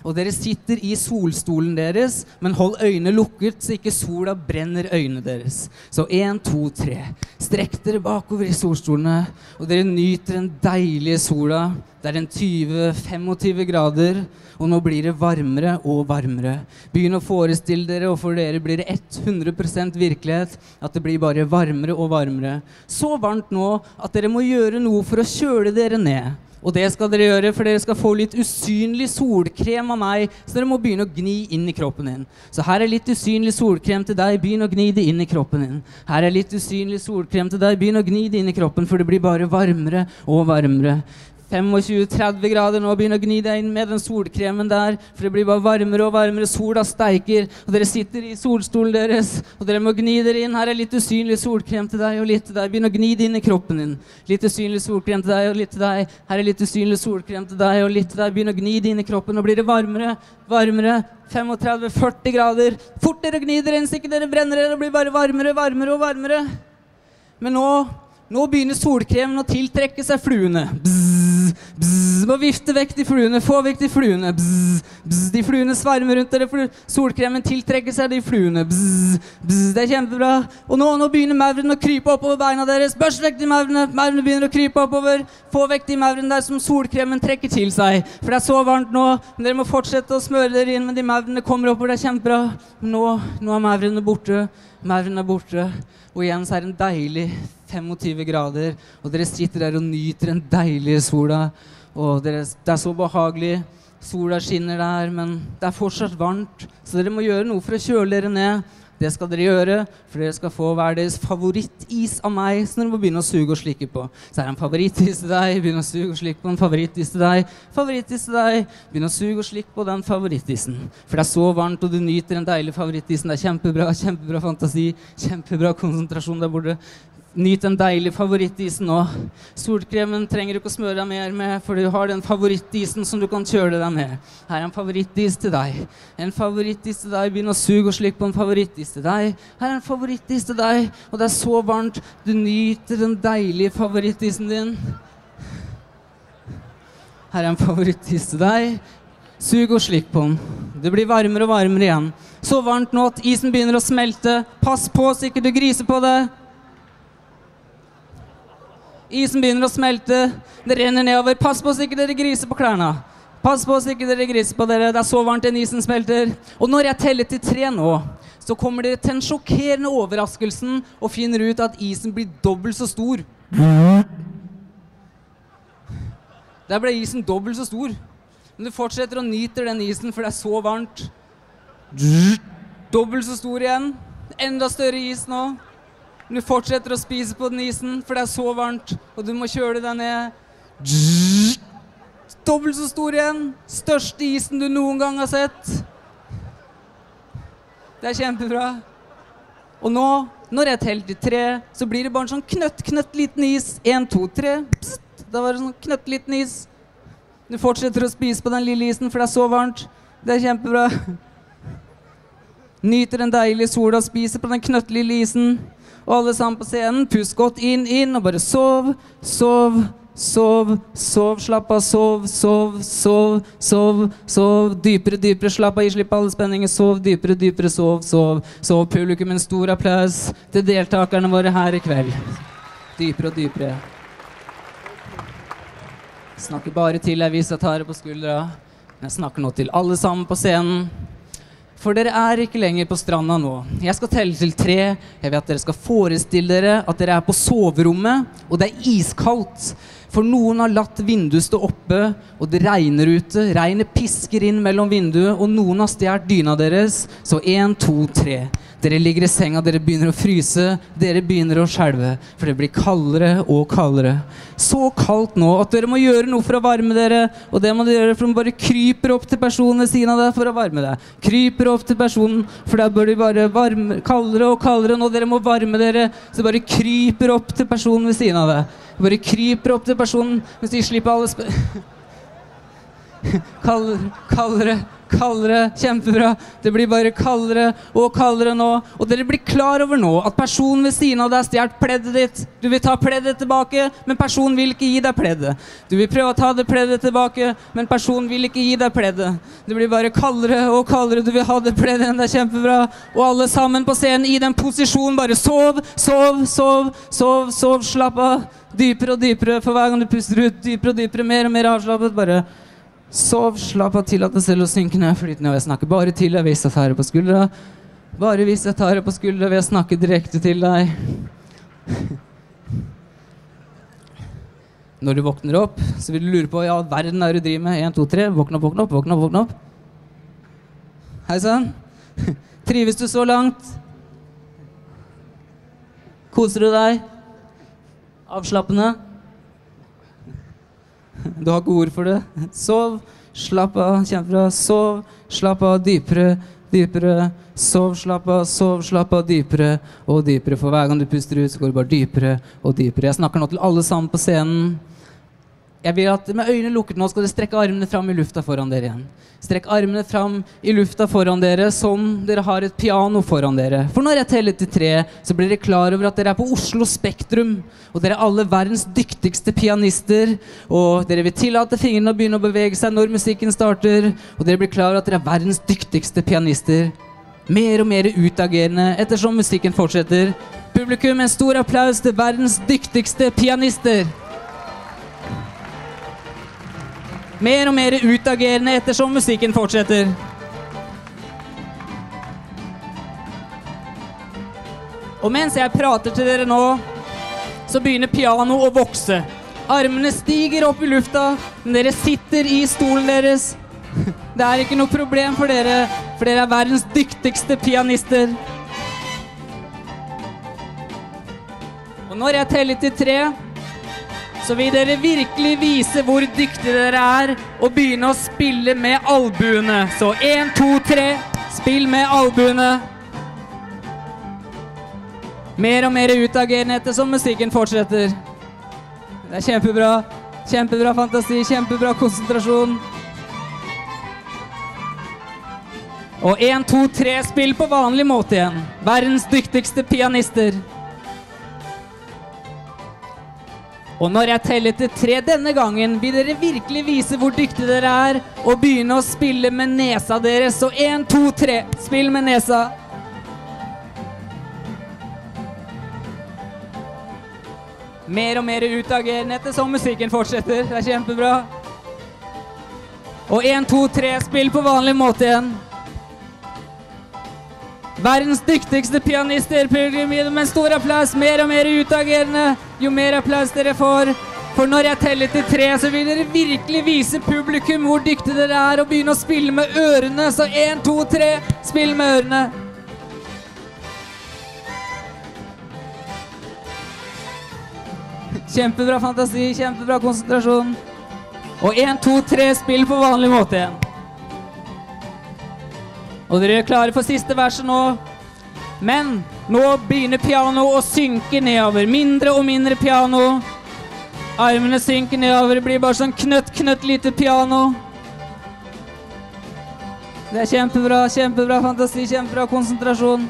Speaker 2: Og dere sitter i solstolen deres, men hold øynene lukket så ikke sola brenner øynene deres. Så en, to, tre. Strekk dere bakover i solstolene, og dere nyter den deilige sola. Det er en tyve til femogtyve grader, og nå blir det varmere og varmere. Begynn å forestille dere, og for dere blir det hundre prosent virkelighet, at det blir bare varmere og varmere. Så varmt nå at dere må gjøre noe for å kjøle dere ned. Og det skal dere gjøre, for dere skal få litt usynlig solkrem av meg, så dere må begynne å gni inn i kroppen din. Så her er litt usynlig solkrem til deg, begynn å gni det inn i kroppen din. Her er litt usynlig solkrem til deg, begynn å gni det inn i kroppen, for det blir bare varmere og varmere. tjuefem til tretti grader nå, begynn å gni deg inn med den solkremen der, for det blir bare varmere og varmere, sola steiker, og dere sitter i solstolen deres, og dere må gni dere inn. Her er litt usynlig solkrem til deg og litt til deg, begynn å gni det inn i kroppen din. Litt usynlig solkrem til deg og litt til deg, her er litt usynlig solkrem til deg og litt til deg, begynn å gni det inn i kroppen, og blir det varmere, varmere, tretifem til førti grader, fortere gni dere inn, så ikke dere brenner dere, det blir bare varmere, varmere og varmere. Men nå, nå begynner solkremen å tiltrekke seg fluene. Bzz, bzz, må vifte vekk de fluene, få vekk de fluene. Bzz, bzz, de fluene svarmer rundt dere, for solkremen tiltrekker seg de fluene. Bzz, bzz, det er kjempebra. Og nå, nå begynner maurene å krype oppover beina deres. Børst vekk de maurene, maurene begynner å krype oppover. Få vekk de maurene der som solkremen trekker til seg. For det er så varmt nå, men dere må fortsette å smøre dere inn, men de maurene kommer oppover, det er kjempebra. Nå, nå er maurene borte, maurene er borte. Og igjen så er det en deilig tjuefem grader, og dere sitter der og nyter den deilige sola, og dere, det er så behagelig, sola skinner der, men det er fortsatt varmt, så dere må gjøre noe for å kjøle dere ned. Det skal dere gjøre, for dere skal få hver deres favorittis av meg, så dere må begynne å suge og slikke på. Så er det en favorittis til deg, begynne å suge og slikke på en favorittis til deg, favorittis til deg, begynne å suge og slikke på den favorittisen. For det er så varmt, og du nyter den deilige favorittisen. Det er kjempebra, kjempebra fantasi, kjempebra konsentrasjon der borte. Nyt den deilige favorittisen nå. Solkremen trenger du ikke å smøre deg mer med, for du har den favorittisen som du kan kjøle deg med. Her er en favorittis til deg. En favorittis til deg. Begynn å suge og slikke på en favorittis til deg. Her er en favorittis til deg, og det er så varmt. Du nyter den deilige favorittisen din. Her er en favorittis til deg. Sug og slikk på den. Det blir varmere og varmere igjen. Så varmt nå at isen begynner å smelte. Pass på så ikke du griser på det. Isen begynner å smelte, det renner nedover. Pass på så ikke dere griser på klærne. Pass på så ikke dere griser på dere. Det er så varmt den isen smelter. Og når jeg teller til tre nå, så kommer dere til en sjokkerende overraskelsen og finner ut at isen blir dobbelt så stor. Der ble isen dobbelt så stor. Men du fortsetter å nyte den isen, for det er så varmt. Dobbelt så stor igjen. Enda større is nå. Du fortsetter å spise på den isen, for det er så varmt, og du må kjøle deg ned. Dobbelt så stor igjen. Største isen du noen gang har sett. Det er kjempebra. Og nå, når jeg teller til tre, så blir det bare en sånn knøtt, knøtt liten is. En, to, tre. Psst, da var det sånn knøtt liten is. Du fortsetter å spise på den lille isen, for det er så varmt. Det er kjempebra. Nyter den deilige sola og spiser på den knøtt lille isen. Og alle sammen på scenen, pust godt inn, inn, og bare sov, sov, sov, sov, slapp av, sov, sov, sov, sov, sov, dypere, dypere, slapp av, slipp alle spenninger, sov, dypere, dypere, sov, sov, sov, publikum, en stor applaus til deltakerne våre her i kveld. Dypere og dypere. Jeg snakker bare til jeg viser at jeg tar det på skuldra, men jeg snakker nå til alle sammen på scenen. For dere er ikke lenger på stranda nå. Jeg skal telle til tre. Jeg vil at dere skal forestille dere at dere er på soverommet, og det er iskaldt. For noen har latt vinduet stå oppe, og det regner ute. Regnet pisker inn mellom vinduet, og noen har stjert dyna deres. Så en, to, tre. Dere ligger i senga, dere begynner å fryse, dere begynner å skjelve, for det blir kaldere og kaldere. Så kaldt nå at dere må gjøre noe for å varme dere, og det må dere gjøre for å bare kryper opp til personen ved siden av deg for å varme deg. Kryper opp til personen, for da bør de bare varme, kaldere og kaldere, og dere må varme dere, så bare kryper opp til personen ved siden av deg. Bare kryper opp til personen, mens de slipper alle sp... Kaldere, kaldere, kaldere, kjempebra. Det blir bare kaldere og kaldere nå. Og dere blir klar over nå at personen ved siden av deg har stjålet pleddet ditt. Du vil ta pleddet tilbake, men personen vil ikke gi deg pleddet. Du vil prøve å ta det pleddet tilbake, men personen vil ikke gi deg pleddet. Det blir bare kaldere og kaldere. Du vil ha det pleddet igjen, det er kjempebra. Og alle sammen på scenen i den posisjonen bare sov, sov, sov, sov, sov, slapp av. Dypere og dypere for hver gang du puster ut. Dypere og dypere, mer og mer avslappet. Bare sov, slapp av, tillat deg selv å synke ned, flyt ned. Jeg snakker bare til deg hvis jeg tar det på skuldra. Bare hvis jeg tar det på skuldra, vil jeg snakke direkte til deg. Når du våkner opp, så vil du lure på, ja, verden er du driver med. En, to, tre, våkne opp, våkne opp, våkne opp, våkne opp. Hei sann. Trives du så langt? Koser du deg? Avslappende? Du har gode ord for det. Sov, slapp av, kjempebra. Sov, slapp av, dypere, dypere. Sov, slapp av, sov, slapp av, dypere og dypere. For hver gang du puster ut, så går det bare dypere og dypere. Jeg snakker nå til alle sammen på scenen. Jeg vil at med øynene lukket nå skal dere strekke armene fram i lufta foran dere igjen. Strekk armene fram i lufta foran dere som dere har et piano foran dere. For når jeg teller til tre, så blir dere klar over at dere er på Oslo Spektrum. Og dere er alle verdens dyktigste pianister. Og dere vil tillate fingrene å begynne å bevege seg når musikken starter. Og dere blir klar over at dere er verdens dyktigste pianister. Mer og mer utagerende ettersom musikken fortsetter. Publikum, en stor applaus til verdens dyktigste pianister. Mer og mer utagerende ettersom musikken fortsetter. Og mens jeg prater til dere nå, så begynner piano å vokse. Armene stiger opp i lufta, men dere sitter i stolen deres. Det er ikke noe problem for dere, for dere er verdens dyktigste pianister. Og når jeg teller til tre, så vil dere virkelig vise hvor dyktige dere er og begynne å spille med albuene. Så en, to, tre, spill med albuene. Mer og mer utagerende etter som musikken fortsetter. Det er kjempebra. Kjempebra fantasi, kjempebra konsentrasjon. Og en, to, tre, spill på vanlig måte igjen. Verdens dyktigste pianister. Og når jeg teller til tre denne gangen, vil dere virkelig vise hvor dyktige dere er, og begynne å spille med nesa deres. Så en, to, tre, spill med nesa. Mer og mer utagerende etter som musikken fortsetter. Det er kjempebra. Og en, to, tre, spill på vanlig måte igjen. Verdens dyktigste pianister, publikum, gi dem en stor applaus, mer og mer utagerende, jo mer applaus dere får. For når jeg teller til tre, så vil dere virkelig vise publikum hvor dyktige dere er, og begynne å spille med ørene. Så en, to, tre, spill med ørene. Kjempebra fantasi, kjempebra konsentrasjon. Og en, to, tre, spill på vanlig måte igjen. Og dere er klare for siste verset nå. Men nå begynner piano å synke nedover. Mindre og mindre piano. Armene synker nedover. Det blir bare sånn knøtt, knøtt lite piano. Det er kjempebra, kjempebra fantasi, kjempebra konsentrasjon.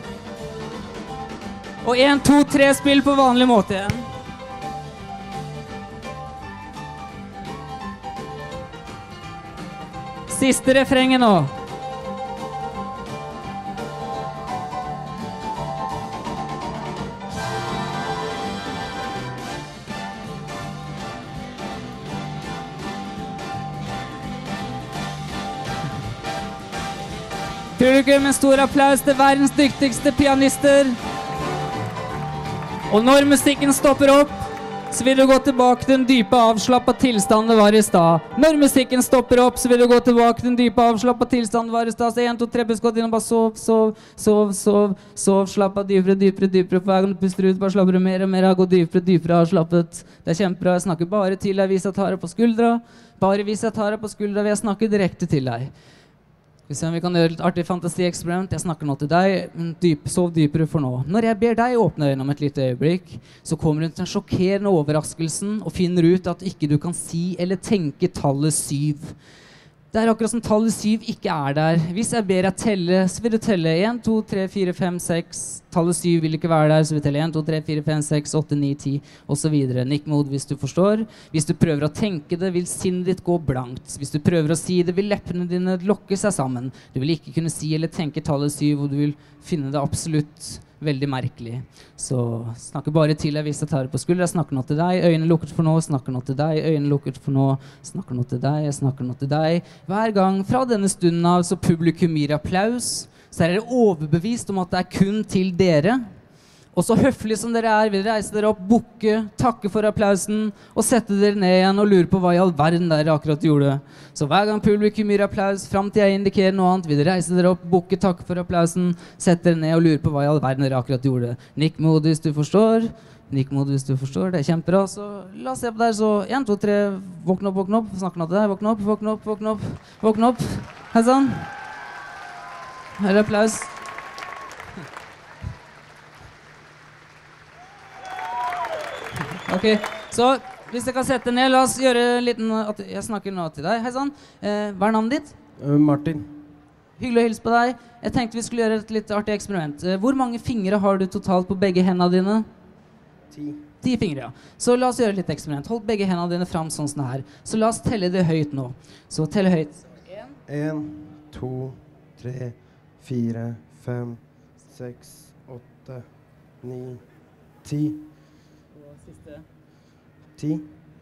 Speaker 2: Og en, to, tre, spill på vanlig måte igjen. Siste refrenget nå. Publikum, en stor applaus til verdens dyktigste pianister. Og når musikken stopper opp, så vil du gå tilbake til den dype avslappet tilstand det var i stad. Når musikken stopper opp, så vil du gå tilbake til den dype avslappet tilstand det var i stad. Så en, to, tre, pusk godt inn og bare sov, sov, sov, sov, sov, slapp av dypere, dypere, dypere. For hver gang du puster ut, bare slapper du mer og mer av, gå dypere, dypere, avslappet. Det er kjempebra, jeg snakker bare til deg hvis jeg tar deg på skuldra. Bare hvis jeg tar deg på skuldra, vil jeg snakke direkte til deg. Vi ser om vi kan gjøre litt artig fantasi-eksperiment. Jeg snakker nå til deg, dyp, sov dypere for nå. Når jeg ber deg åpne øynene om et lite øyeblikk, så kommer du til den sjokkerende overraskelsen og finner ut at ikke du kan si eller tenke tallet syv. Det er akkurat som tallet syv ikke er der. Hvis jeg ber deg telle, så vil du telle en, to, tre, fire, fem, seks. Tallet syv vil ikke være der, så vil du telle en, to, tre, fire, fem, seks, åtte, ni, ti, og så videre. Nikk med hodet hvis du forstår. Hvis du prøver å tenke det, vil sinnet ditt gå blankt. Hvis du prøver å si det, vil leppene dine lokke seg sammen. Du vil ikke kunne si eller tenke tallet syv, og du vil finne det absolutt veldig merkelig. Så snakker bare til deg hvis jeg tar det på skuldra. Jeg snakker nå til deg, øynene lukket for nå, snakker nå til deg, øynene lukket for nå, snakker nå til deg, jeg snakker nå til deg. Hver gang fra denne stunden av så publikum gir applaus, så er dere overbevist om at det er kun til dere. Og så høflig som dere er, vil dere reise dere opp, bukke, takke for applausen, og sette dere ned igjen og lure på hva i all verden dere akkurat gjorde. Så hver gang publikum gir applaus, frem til jeg indikerer noe annet, vil dere reise dere opp, bukke, takke for applausen, sette dere ned og lure på hva i all verden dere akkurat gjorde. Nikk med hodet hvis du forstår. Nikk med hodet hvis du forstår. Det er kjempebra. Så la oss se på der. Så en, to, tre, våkne opp, våkne opp. Snakker nå til deg. Våkne opp, våkne opp, våkne opp. Våkne opp. Hei sann. Her er applaus. Ok, så hvis jeg kan sette ned, la oss gjøre en liten... Jeg snakker nå til deg. Hei sann. Eh, hva er navnet ditt?
Speaker 9: Uh, Martin.
Speaker 2: Hyggelig å hilse på deg. Jeg tenkte vi skulle gjøre et litt artig eksperiment. Eh, hvor mange fingre har du totalt på begge hendene dine?
Speaker 9: Ti.
Speaker 2: Ti fingre, ja. Så la oss gjøre litt eksperiment. Hold begge hendene dine frem sånn som det her. Så la oss telle det høyt nå. Så telle høyt. En.
Speaker 9: En, to, tre, fire, fem, seks, åtte, ni, ti.
Speaker 2: Siste.
Speaker 9: Ti.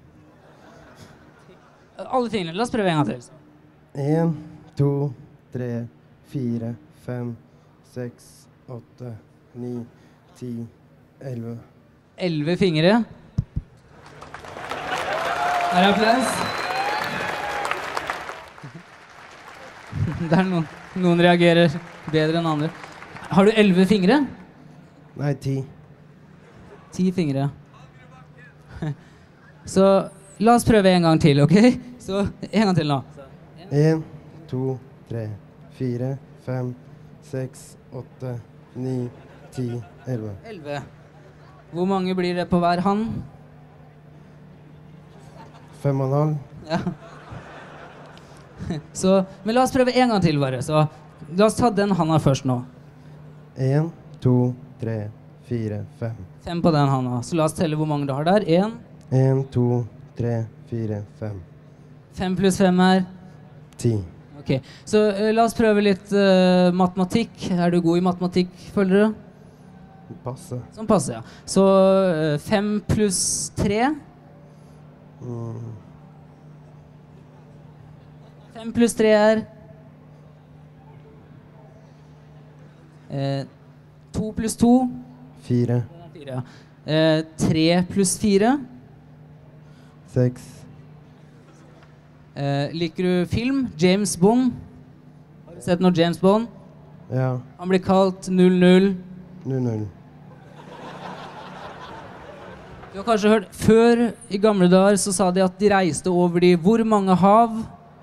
Speaker 2: Alle fingrene. La oss prøve en gang til.
Speaker 9: En, to, tre, fire, fem, seks, åtte, ni, ti, elleve.
Speaker 2: Elleve fingre. Her er applaus. Der noen, noen reagerer bedre enn andre. Har du elleve fingre?
Speaker 9: Nei, ti.
Speaker 2: Ti fingre. Så la oss prøve en gang til, ok? Så en gang til nå.
Speaker 9: En, to, tre, fire, fem, seks, åtte, ni, ti, elleve.
Speaker 2: Elleve. Hvor mange blir det på hver hand?
Speaker 9: Fem og en halv.
Speaker 2: Ja. Så, men la oss prøve en gang til bare. Så la oss ta den handa først nå.
Speaker 9: En, to, tre, fire, fem.
Speaker 2: Fem på den handa. Så la oss telle hvor mange du har der. En.
Speaker 9: En, to, tre, fire, fem.
Speaker 2: Fem pluss fem er?
Speaker 9: Ti.
Speaker 2: Ok, så uh, la oss prøve litt uh, matematikk. Er du god i matematikk, føler du?
Speaker 9: Passe.
Speaker 2: Sånn passe, ja. Så uh, fem pluss tre?
Speaker 9: Mm.
Speaker 2: Fem pluss tre er? Uh, to pluss to?
Speaker 9: Fire.
Speaker 2: Fire, ja. Uh, tre pluss fire?
Speaker 9: Seks.
Speaker 2: Uh, liker du film? James Bond? Har du sett noe James Bond?
Speaker 9: Ja.
Speaker 2: Han blir kalt null null.
Speaker 9: Null, null.
Speaker 2: Du har kanskje hørt, før i gamle dager så sa de at de reiste over de hvor mange hav?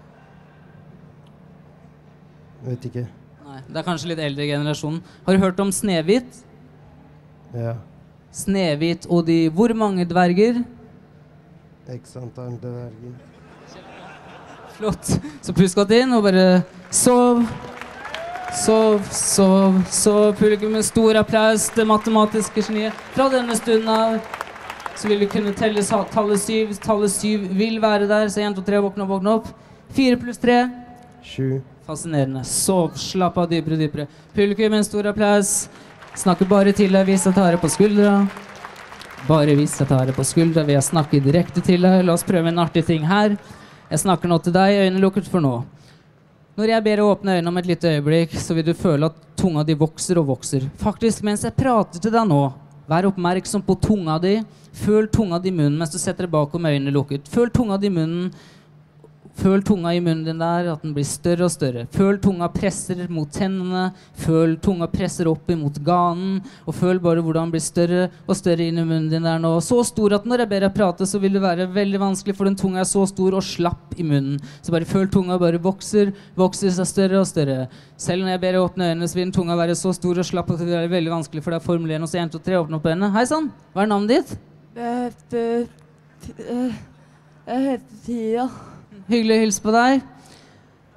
Speaker 9: Vet ikke.
Speaker 2: Nei, det er kanskje litt eldre generasjonen. Har du hørt om Snehvit?
Speaker 9: Ja.
Speaker 2: Snehvit og de hvor mange dverger?
Speaker 9: X antall dverger.
Speaker 2: Flott. Så pust godt inn og bare sov. Sov, sov, sov. Publikum med stor applaus, det matematiske geniet. Fra denne stunden av så vil vi kunne telle tallet syv. Tallet syv vil være der. Så en, to, tre, våkne opp, våkne opp. Fire pluss tre.
Speaker 9: Sju.
Speaker 2: Fascinerende. Sov, slapp av dypere, dypere. Publikum med en stor applaus. Snakker bare til deg hvis jeg tar det på skuldra. Bare hvis jeg tar det på skuldra, vil jeg snakke direkte til deg. La oss prøve en artig ting her. Jeg snakker nå til deg, øynene lukket for nå. Når jeg ber deg åpne øynene om et lite øyeblikk, så vil du føle at tunga di vokser og vokser. Faktisk, mens jeg prater til deg nå, vær oppmerksom på tunga di. Føl tunga di i munnen mens du setter deg bakom øynene lukket. Føl tunga di i munnen. Føl tunga i munnen din der, at den blir større og større. Føl tunga presser mot tennene. Føl tunga presser opp imot ganen. Og føl bare hvordan den blir større og større inn i munnen din der nå. Så stor at når jeg ber deg prate, så vil det være veldig vanskelig, for den tunga er så stor og slapp i munnen. Så bare føl tunga bare vokser, vokser seg større og større. Selv når jeg ber deg åpne øynene, så vil den tunga være så stor og slapp at det vil være veldig vanskelig for deg å formulere noe. Så en, to, tre, åpne opp øynene. Hei sann, hva er navnet ditt?
Speaker 7: Jeg heter... Jeg heter Tia.
Speaker 2: Hyggelig å hilse på deg.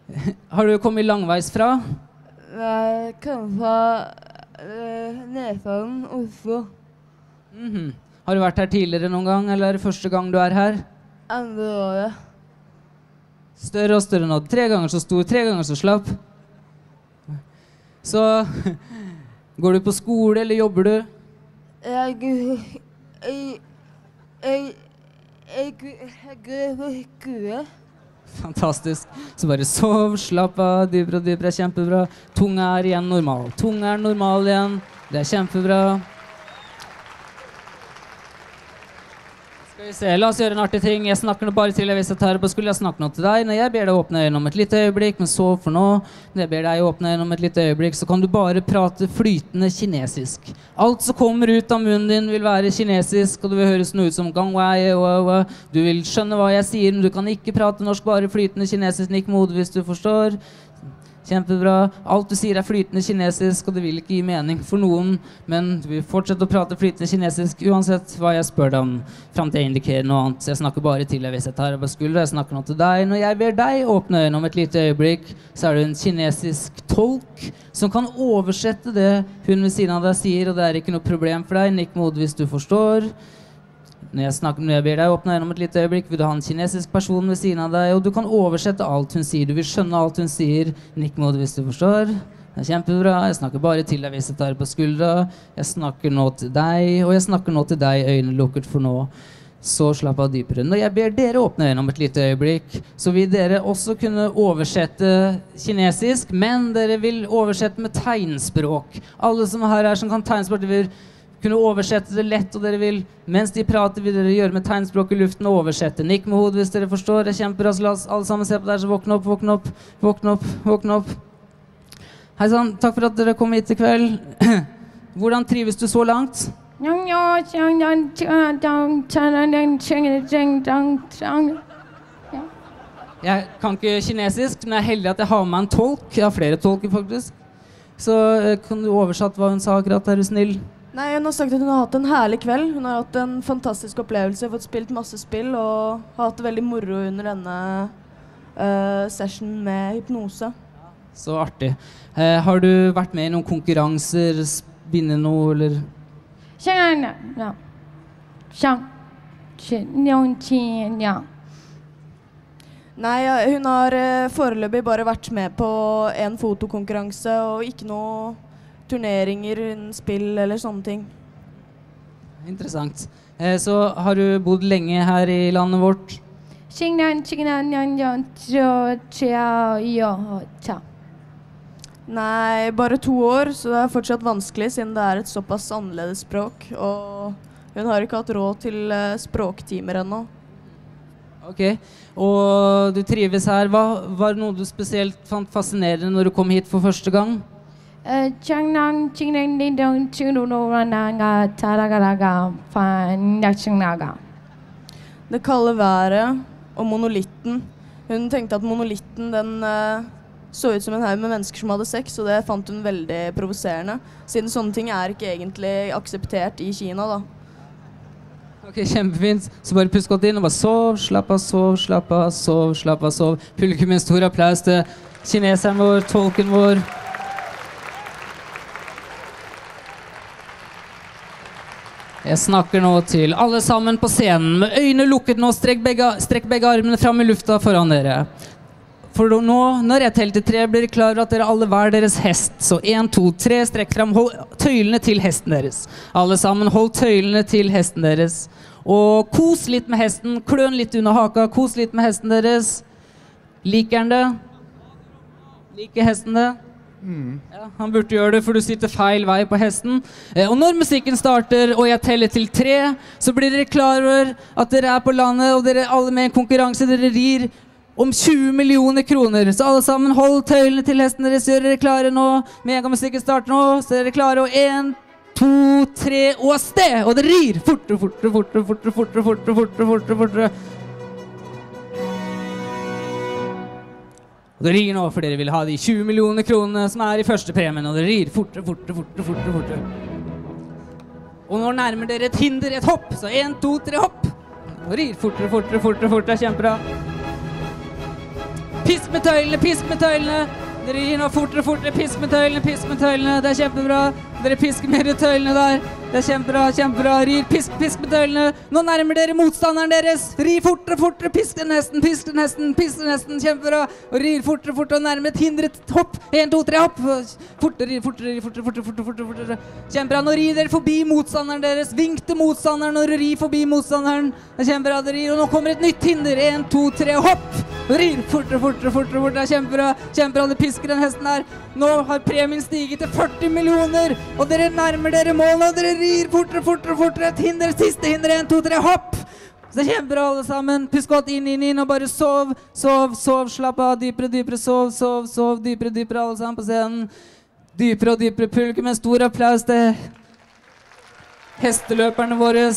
Speaker 2: Har du kommet langveis fra?
Speaker 7: Jeg kom fra uh, Nesodden, Oslo.
Speaker 2: Mhm. Har du vært her tidligere noen gang, eller er det første gang du er her?
Speaker 7: Andre året.
Speaker 2: Større og større nå. Tre ganger så stor, tre ganger så slapp. Så går du på skole, eller jobber du?
Speaker 7: Jeg jeg jeg jeg jeg går på skole.
Speaker 2: Fantastisk. Så bare sov, slapp av, dypere og dypere, kjempebra. Tunga er igjen normal. Tunga er normal igjen. Det er kjempebra. Skal vi se, la oss gjøre en artig ting. Jeg snakker nå bare til deg hvis jeg tar det på skulle jeg snakke noe til deg. Når jeg ber deg åpne øynene om et lite øyeblikk, men sov for nå. Når jeg ber deg åpne øynene om et lite øyeblikk, så kan du bare prate flytende kinesisk. Alt som kommer ut av munnen din vil være kinesisk, og det vil høres noe ut som gangwei, du vil skjønne hva jeg sier, men du kan ikke prate norsk, bare flytende kinesisk, nikk mode hvis du forstår. Kjempebra. Alt du sier er flytende kinesisk, og det vil ikke gi mening for noen, men du vil fortsette å prate flytende kinesisk uansett hva jeg spør deg om, frem til jeg indikerer noe annet. Så jeg snakker bare til deg hvis jeg tar deg på skuldra, jeg snakker noe til deg. Når jeg ber deg åpne øynene om et lite øyeblikk, så er du en kinesisk tolk som kan oversette det hun ved siden av deg sier, og det er ikke noe problem for deg. Nikk mode hvis du forstår. Når jeg, snakker, når jeg ber deg åpne øynene om et lite øyeblikk, vil du ha en kinesisk person ved siden av deg, og du kan oversette alt hun sier. Du vil skjønne alt hun sier. Nikk mode hvis du forstår. Det er kjempebra. Jeg snakker bare til deg hvis jeg tar på skuldra. Jeg snakker nå til deg, og jeg snakker nå til deg, øynene lukket for nå. Så slapp av dypere. Når jeg ber dere åpne øynene om et lite øyeblikk, så vil dere også kunne oversette kinesisk, men dere vil oversette med tegnspråk. Alle som her er som kan tegnspråk, de vil kunne oversette det lett, og dere vil, mens de prater, vil dere gjøre med tegnspråk i luften og oversette. Nikk med hodet hvis dere forstår. Det er kjempebra, så la oss alle sammen se på der, så våkne opp, våkne opp, våkne opp, våkne opp. Hei sann, takk for at dere kom hit i kveld. Hvordan trives du så langt? Jeg kan ikke kinesisk, men jeg er heldig at jeg har med en tolk. Jeg har flere tolker faktisk. Så kan du oversatt hva hun sa akkurat, er du snill?
Speaker 7: Nei, hun har sagt at hun har hatt en herlig kveld. Hun har hatt en fantastisk opplevelse, fått spilt masse spill og har hatt det veldig moro under denne uh, session med hypnose.
Speaker 2: Så artig. Uh, har du vært med i noen konkurranser, vinne noe, eller?
Speaker 7: Nei, hun har uh, foreløpig bare vært med på en fotokonkurranse og ikke noe turneringer, spill eller sånne ting.
Speaker 2: Interessant. Eh, så har du bodd lenge her i landet vårt?
Speaker 7: Nei, bare to år, så det er fortsatt vanskelig siden det er et såpass annerledes språk, og hun har ikke hatt råd til uh, språktimer ennå.
Speaker 2: Ok, og du trives her. Hva var det noe du spesielt fant fascinerende når du kom hit for første gang?
Speaker 7: Det kalde været og monolitten. Hun tenkte at monolitten den uh, så ut som en haug med mennesker som hadde sex, og det fant hun veldig provoserende, siden sånne ting er ikke egentlig akseptert i Kina da.
Speaker 2: Ok, kjempefint. Så bare pusk godt inn og bare sov, slapp av, sov, slapp av, sov, slapp av, sov. Publikum, en stor applaus til kineseren vår, tolken vår. Jeg snakker nå til alle sammen på scenen med øynene lukket nå, strekk begge, strekk begge armene frem i lufta foran dere. For nå, når jeg teller til tre, blir det klar at dere alle hver deres hest. Så en, to, tre, strekk frem, hold tøylene til hesten deres. Alle sammen, hold tøylene til hesten deres. Og kos litt med hesten, kløn litt under haka, kos litt med hesten deres. Liker han det? Liker hesten det? Mm. Ja, han burde gjøre det, for du sitter feil vei på hesten. eh, Og når musikken starter og jeg teller til tre, så blir dere klar over at dere er på landet, og dere er alle med i en konkurranse. Dere rir om tjue millioner kroner. Så alle sammen, hold tøylene til hesten deres. Gjør dere klare nå. Med en gang musikken starter nå, så er dere klare. Og en, to, tre, og av sted. Og dere rir fortere, fortere, fortere, fortere, fortere, fortere, fortere, fortere, fortere. Og dere rir nå, for dere vil ha de tjue millioner kronene som er i første premien, og dere rir fortere, fortere, fortere, fortere, fortere. Og nå nærmer dere et hinder, et hopp, så en, to, tre, hopp. Og rir fortere, fortere, fortere, fortere, kjempebra. Pisk med tøylene, pisk med tøylene. Dere gir nå fortere, fortere. Pisk med tøylene, pisk med tøylene. Det er kjempebra. Dere pisker mer i tøylene der. Det er kjempebra, kjempebra. Rir, pisk, pisk med tøylene. Nå nærmer dere motstanderen deres. Rir fortere, fortere. Pisk den hesten, pisk den hesten, pisk den hesten. Kjempebra. Og rir fortere, fortere. Og nærmer et hindret hopp. En, to, tre, hopp. Fortere, rir, fortere, rir, fortere, fortere, fortere, fortere, fortere. Kjempebra. Nå rir dere forbi motstanderen deres. Vink til motstanderen når dere rir forbi motstanderen. Det er kjempebra. Dere rir. Og nå kommer et nytt hinder. En, to, tre, hopp. Rir fortere, fortere, fortere, fortere. Det er kjempebra. Kjempebra. Dere pisker den hesten her. Nå har premien stiget til førti millioner. Og dere nærmer dere målet. Og dere rir fortere, fortere, fortere. Et hinder. Siste hinder. En, to, tre, hopp. Så det er kjempebra alle sammen. Pusk godt inn, inn, inn. Og bare sov, sov, sov. Slapp av. Dypere, dypere. Sov, sov, sov. Dypere, dypere alle sammen på scenen. Dypere og dypere pulke med stor applaus til hesteløperne våre.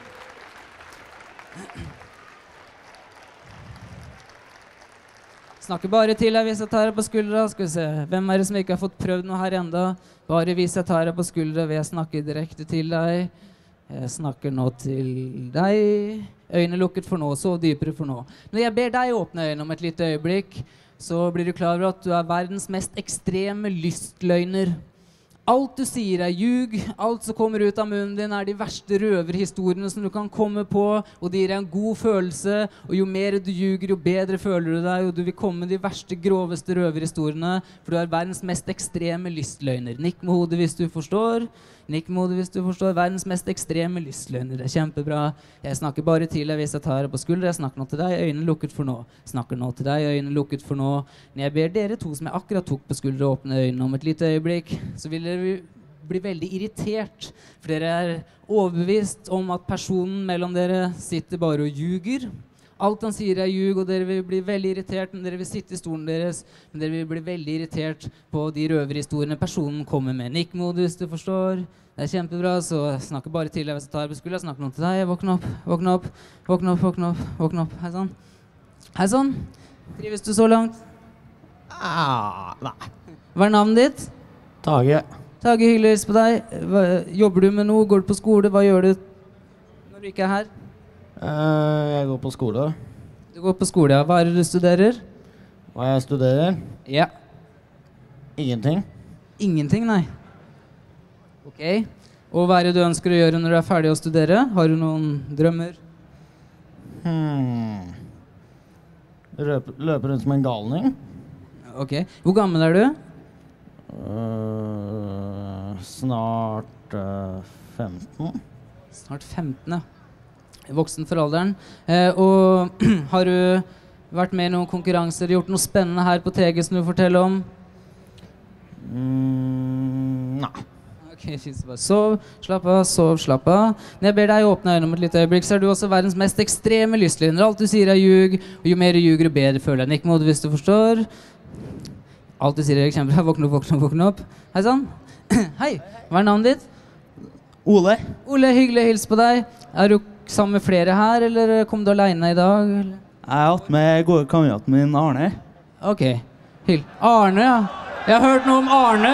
Speaker 2: Snakker bare til deg hvis jeg tar deg på skuldra. Skal vi se. Hvem er det som ikke har fått prøvd noe her enda? Bare hvis jeg tar deg på skuldra vil jeg snakke direkte til deg. Jeg snakker nå til deg. Øynene lukket for nå, sov dypere for nå. Når jeg ber deg åpne øynene om et lite øyeblikk, så blir du klar over at du er verdens mest ekstreme lystløgner. Alt du sier er ljug, alt som kommer ut av munnen din er de verste røverhistoriene som du kan komme på, og det gir deg en god følelse, og jo mer du ljuger, jo bedre føler du deg, og du vil komme med de verste, groveste røverhistoriene, for du er verdens mest ekstreme lystløgner. Nikk med hodet hvis du forstår. Nikk med hodet hvis du forstår. Verdens mest ekstreme lystløgner. Det er kjempebra. Jeg snakker bare til deg hvis jeg tar deg på skuldra. Jeg snakker nå til deg, øynene lukket for nå. Snakker nå til deg, øynene lukket for nå. Når jeg ber dere to som jeg akkurat tok på skuldra åpne øynene om et lite øyeblikk, så vil dere bli veldig irritert. For dere er overbevist om at personen mellom dere sitter bare og ljuger. Alt han sier er ljug, og dere vil bli veldig irritert, men dere vil sitte i stolen deres, men dere vil bli veldig irritert på de røverhistoriene personen kommer med. Nikk med hodet hvis du forstår. Det er kjempebra, så jeg snakker bare til deg hvis jeg tar på skuldra. Jeg snakker noe til deg. Våkne opp, våkne opp, våkne opp, våkne opp, våkne opp. Hei sånn. Hei sånn. Trives du så langt?
Speaker 10: Ah, nei.
Speaker 2: Hva er navnet ditt?
Speaker 10: Tage.
Speaker 2: Tage, hyggelig hils på deg. Hva, jobber du med noe? Går du på skole? Hva gjør du når du ikke er her?
Speaker 10: Uh, jeg går på skole.
Speaker 2: Du går på skole, ja. Hva er det du studerer?
Speaker 10: Hva jeg studerer?
Speaker 2: Ja.
Speaker 10: Ingenting.
Speaker 2: Ingenting, nei. Ok. Og hva er det du ønsker å gjøre når du er ferdig å studere? Har du noen drømmer?
Speaker 10: Hmm. Løper, løper rundt som en galning.
Speaker 2: Ok. Hvor gammel er du?
Speaker 10: Uh, snart uh, femten.
Speaker 2: Snart femten, ja. Voksen for alderen. Eh, og har du vært med i noen konkurranser, gjort noe spennende her på T G som du forteller om?
Speaker 10: Mm, nei.
Speaker 2: Ok, fint. Bare sov, slapp av, sov, slapp av. Når jeg ber deg åpne øynene om et lite øyeblikk, så er du også verdens mest ekstreme lystløgner. Alt du sier er ljug, og jo mer du ljuger, jo bedre føler jeg. Nikk med hodet hvis du forstår. Alt du sier er kjempebra. Våkne opp, våkne opp, våkne opp. Hei sann. Hei, hva er navnet ditt?
Speaker 10: Ole.
Speaker 2: Ole, hyggelig hils på deg. Er du sammen med flere her, eller kom du alene i dag? Eller?
Speaker 10: Jeg har hatt med gode kameraten min, Arne.
Speaker 2: Ok, hyll. Arne, ja. Jeg har hørt noe om Arne.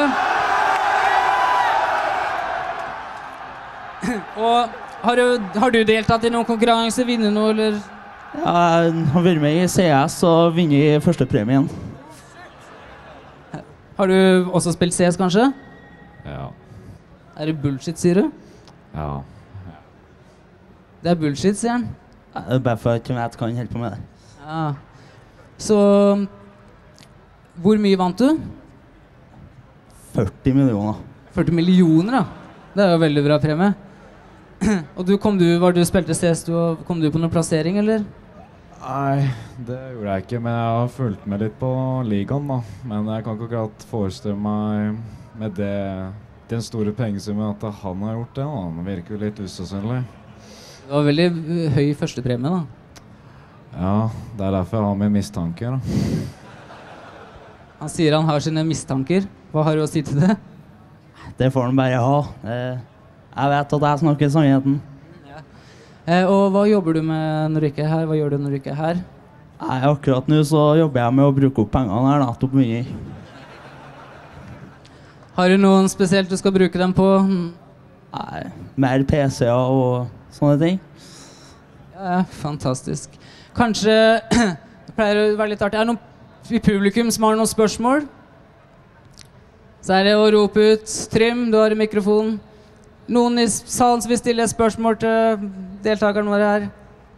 Speaker 2: Og har du, har du deltatt i noen konkurranse, vinner noe, eller?
Speaker 10: Ja, jeg har vært med i C S og vinner første premien.
Speaker 2: Har du også spilt C S, kanskje?
Speaker 11: Ja.
Speaker 2: Er det bullshit, sier du?
Speaker 11: Ja.
Speaker 2: Det er bullshit, sier han.
Speaker 10: Ja, det er bare for at jeg vet hva han holder på med det.
Speaker 2: Ja. Så hvor mye vant du?
Speaker 10: førti millioner.
Speaker 2: førti millioner, da. Det er jo veldig bra premie. Og du, kom du, var du spilte C S, du, kom du på noen plassering, eller?
Speaker 11: Nei, det gjorde jeg ikke, men jeg har fulgt med litt på ligaen, da. Men jeg kan ikke akkurat forestille meg med det, den store pengesummen at han har gjort det, da. Det virker jo litt usannsynlig.
Speaker 2: Det var veldig høy førstepremie, da.
Speaker 11: Ja, det er derfor jeg har mine mistanker, da.
Speaker 2: Han sier han har sine mistanker. Hva har du å si til det?
Speaker 10: Det får han bare ha. Jeg vet at jeg snakker sannheten.
Speaker 2: Ja. Eh, og hva jobber du med når du ikke er her? Hva gjør du når du ikke er her?
Speaker 10: Nei, akkurat nå så jobber jeg med å bruke opp pengene her, da, til å begynne.
Speaker 2: Har du noen spesielt du skal bruke dem på?
Speaker 10: Nei, mer P C-er og sånne ting.
Speaker 2: Ja, fantastisk. Kanskje, det pleier å være litt artig. Er det noen i publikum som har noen spørsmål, så er det å rope ut. Trym, du har en mikrofon. Noen i salen som vil stille et spørsmål til deltakerne våre her.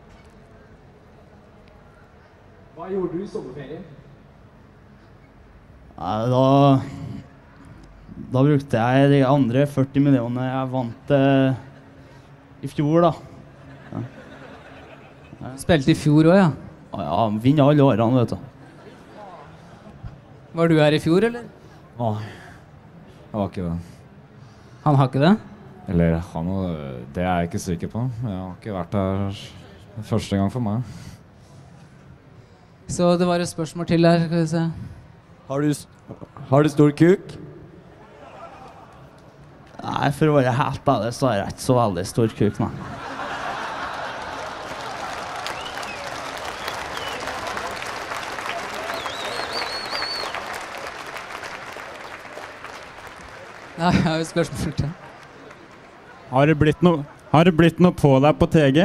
Speaker 12: Hva gjorde du i sommerferien?
Speaker 10: Nei, da... Da brukte jeg de andre førti millionene jeg vant eh, i fjor, da. Ja. Ja.
Speaker 2: Spilte i fjor også, ja?
Speaker 10: Ja, vinner alle årene, vet du.
Speaker 2: Var du her i fjor, eller?
Speaker 11: Nei, jeg var ikke det.
Speaker 2: Han har ikke det?
Speaker 11: Eller, han, det er jeg ikke sikker på. Jeg har ikke vært her første gang for meg.
Speaker 2: Så det var et spørsmål til der, skal vi se.
Speaker 8: Har du, har du stor kuk?
Speaker 10: Nei, for å være helt ærlig, så har jeg ikke så veldig stor kuk, nei.
Speaker 2: Ja, jeg har jo spørsmål til.
Speaker 13: Har det blitt noe, har det blitt noe på deg på T G?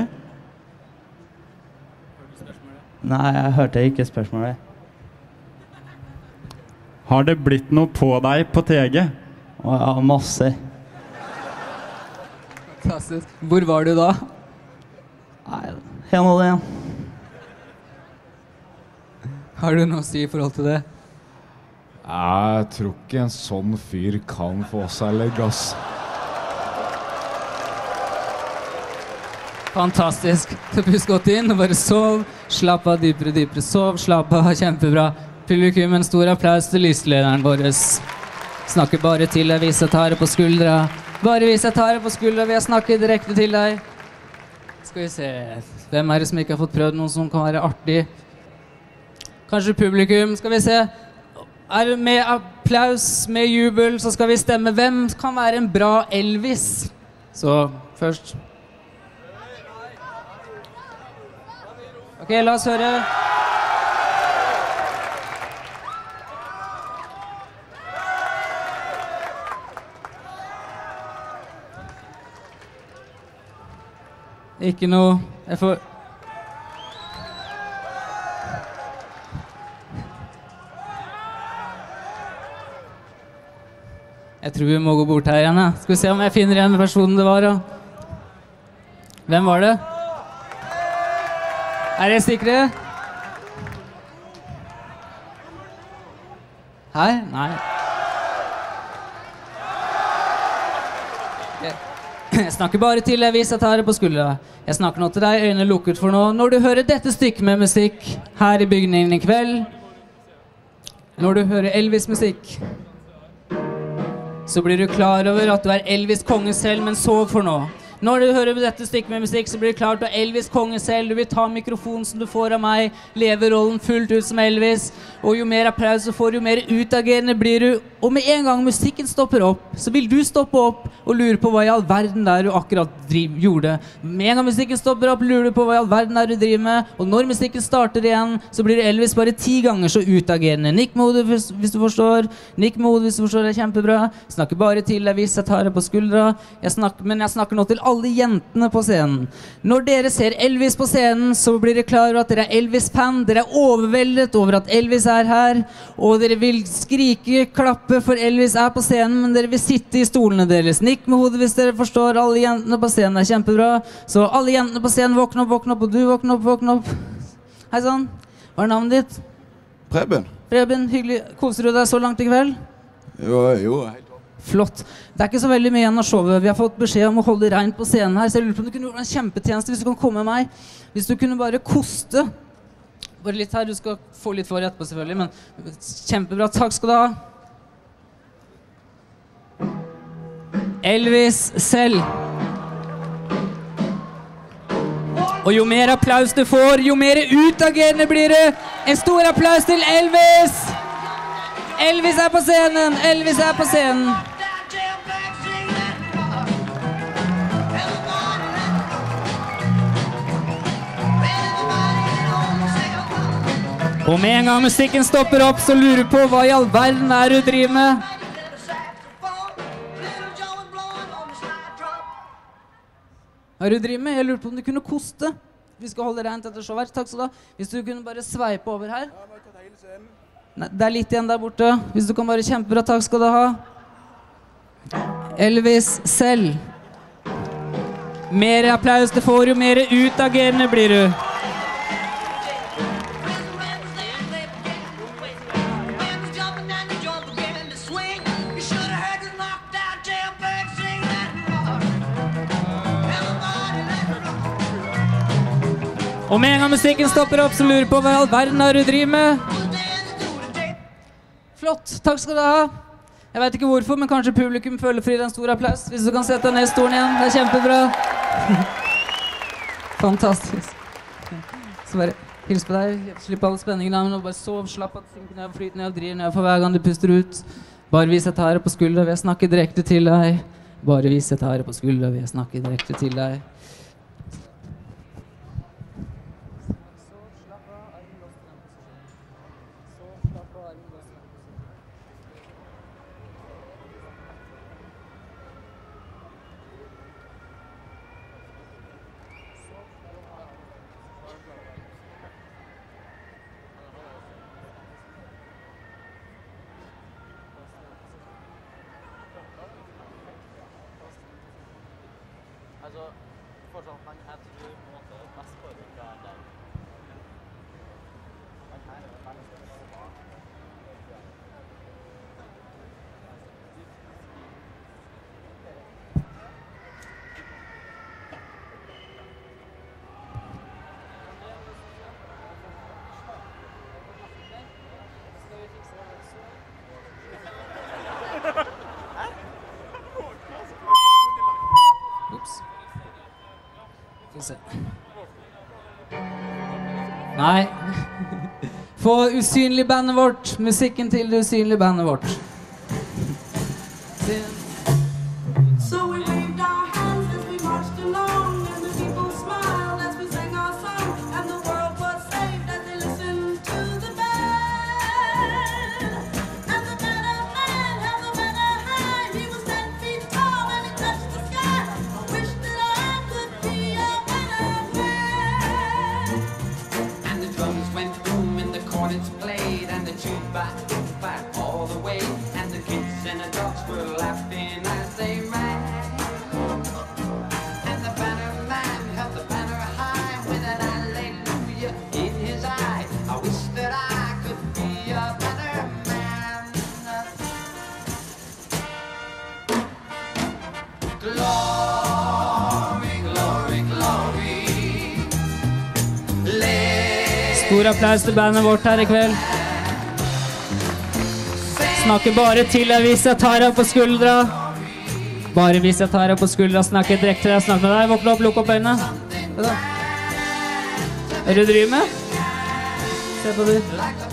Speaker 10: Nei, jeg hørte ikke spørsmålet.
Speaker 13: Har det blitt noe på deg på T G?
Speaker 10: Å ja, masse.
Speaker 2: Fantastisk. Hvor var du da?
Speaker 10: Nei, en av det igjen.
Speaker 2: Har du noe å si i forhold til det?
Speaker 11: Jeg tror ikke en sånn fyr kan få seg legg, ass.
Speaker 2: Fantastisk. Så pust godt inn og bare sov. Slapp av dypere, dypere. Sov, slapp av. Kjempebra. Publikum, en stor applaus til lyslederen vår. Snakker bare til deg hvis jeg tar det på skuldra. Bare hvis jeg tar det på skuldra, vil jeg snakke direkte til deg. Skal vi se. Hvem er det som ikke har fått prøvd noe som kan være artig? Kanskje publikum. Skal vi se. Er det med applaus, med jubel, så skal vi stemme. Hvem kan være en bra Elvis? Så først. Ok, la oss høre. Ikke noe. Jeg får... Jeg tror vi må gå bort her igjen, ja. Skal vi se om jeg finner igjen personen det var, da. Hvem var det? Er dere sikre? Her? Nei. Jeg snakker bare til deg hvis jeg tar det på skuldra. Jeg snakker nå til deg, øynene lukket for nå. Når du hører dette stykket med musikk her i bygningen i kveld, når du hører Elvis-musikk, så blir du klar over at du er Elvis konge selv, men sov for nå. Når du hører dette stykket med musikk, så blir det klart du er Elvis konge selv. Du vil ta mikrofonen som du får av meg, leve rollen fullt ut som Elvis. Og jo mer applaus du får, jo mer utagerende blir du. Og med en gang musikken stopper opp, så vil du stoppe opp og lure på hva i all verden der du akkurat driv, gjorde. Med en gang musikken stopper opp, lurer du på hva i all verden der du driver med. Og når musikken starter igjen, så blir det Elvis bare ti ganger så utagerende. Nikk med hodet hvis du forstår. Nikk med hodet hvis du forstår, det er kjempebra. Snakker bare til deg hvis jeg tar det på skuldra. Jeg snakker, men jeg snakker nå til alle jentene på scenen. Når dere ser Elvis på scenen, så blir det klar over at dere er Elvis-fan. Dere er overveldet over at Elvis er her. Og dere vil skrike, klappe, for Elvis er på scenen, men dere vil sitte i stolene deres. Nikk med hodet hvis dere forstår. Alle jentene på scenen er kjempebra. Så alle jentene på scenen, våkne opp, våkne opp, og du våkne opp, våkne opp. Hei sann. Hva er navnet ditt?
Speaker 6: Preben.
Speaker 2: Preben, hyggelig. Koser du deg så langt i kveld?
Speaker 6: Jo, jo, helt
Speaker 2: flott. Det er ikke så veldig mye igjen av showet. Vi har fått beskjed om å holde rent på scenen her, så jeg lurer på om du kunne gjøre en kjempetjeneste hvis du kan komme med meg. Hvis du kunne bare koste. Bare litt her, du skal få litt for etterpå selvfølgelig, men kjempebra. Takk skal du ha. Elvis selv. Og jo mer applaus du får, jo mer utagerende blir det. En stor applaus til Elvis! Elvis er på scenen! Elvis er på scenen! Og med en gang musikken stopper opp, så lurer du på hva i all verden er du driver med. Hva er du driver med? Jeg lurer på om du kunne koste. Vi skal holde rent etter showet. Takk skal du ha. Hvis du kunne bare sveipe over her. Nei, det er litt igjen der borte. Hvis du kan bare kjempebra, takk skal du ha. Elvis selv. Mer applaus, det får jo mer utagerende blir du. Og med en gang musikken stopper opp, så lurer på hva i all verden er du driver med. Flott, takk skal du ha. Jeg vet ikke hvorfor, men kanskje publikum føler fri en stor applaus. Hvis du kan sette deg ned i stolen igjen, det er kjempebra. Fantastisk. Så bare hils på deg, slipp alle spenningene, men bare sov, slapp at synker ned, flyter ned og driver ned for hver gang du puster ut. Bare vis et her på skuldra, vi snakker direkte til deg. Bare vis et her på skuldra, vi snakker direkte til deg. Nei. Få usynlig bandet vårt. Musikken til det usynlige bandet vårt. Stor applaus til bandet vårt her i kveld. Snakker bare til deg hvis jeg tar deg på skuldra. Bare hvis jeg tar deg på skuldra, snakker direkte til deg, snakker med deg. Våkne opp, lukk opp øynene. Er du driver med? Se på du.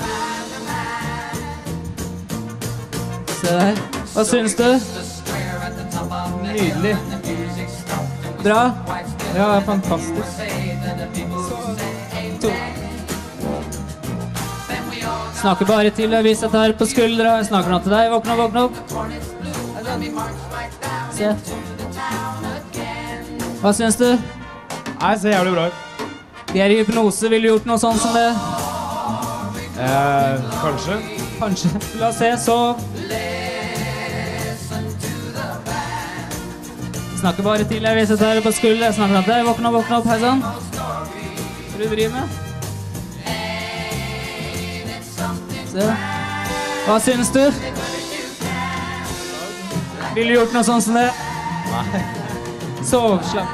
Speaker 2: Se der. Hva synes du?
Speaker 5: Nydelig.
Speaker 2: Bra?
Speaker 5: Ja, fantastisk.
Speaker 2: To. Snakker bare til deg hvis jeg tar på skuldra. Jeg snakker nå til deg. Våkne opp, våkne opp. Se. Hva synes du?
Speaker 5: Nei, ser jævlig bra ut.
Speaker 2: De er i hypnose. Vil du gjort noe sånt som det?
Speaker 5: Eh, kanskje.
Speaker 2: Kanskje. La oss se, så. Snakker bare til deg hvis jeg tar på skuldra. Jeg snakker nå til deg. Våkne opp, våkne opp. Hei sann. Hva du driver med? Se. Hva synes du? Vil du gjort noe sånn som det?
Speaker 5: Nei.
Speaker 2: Sov, slapp.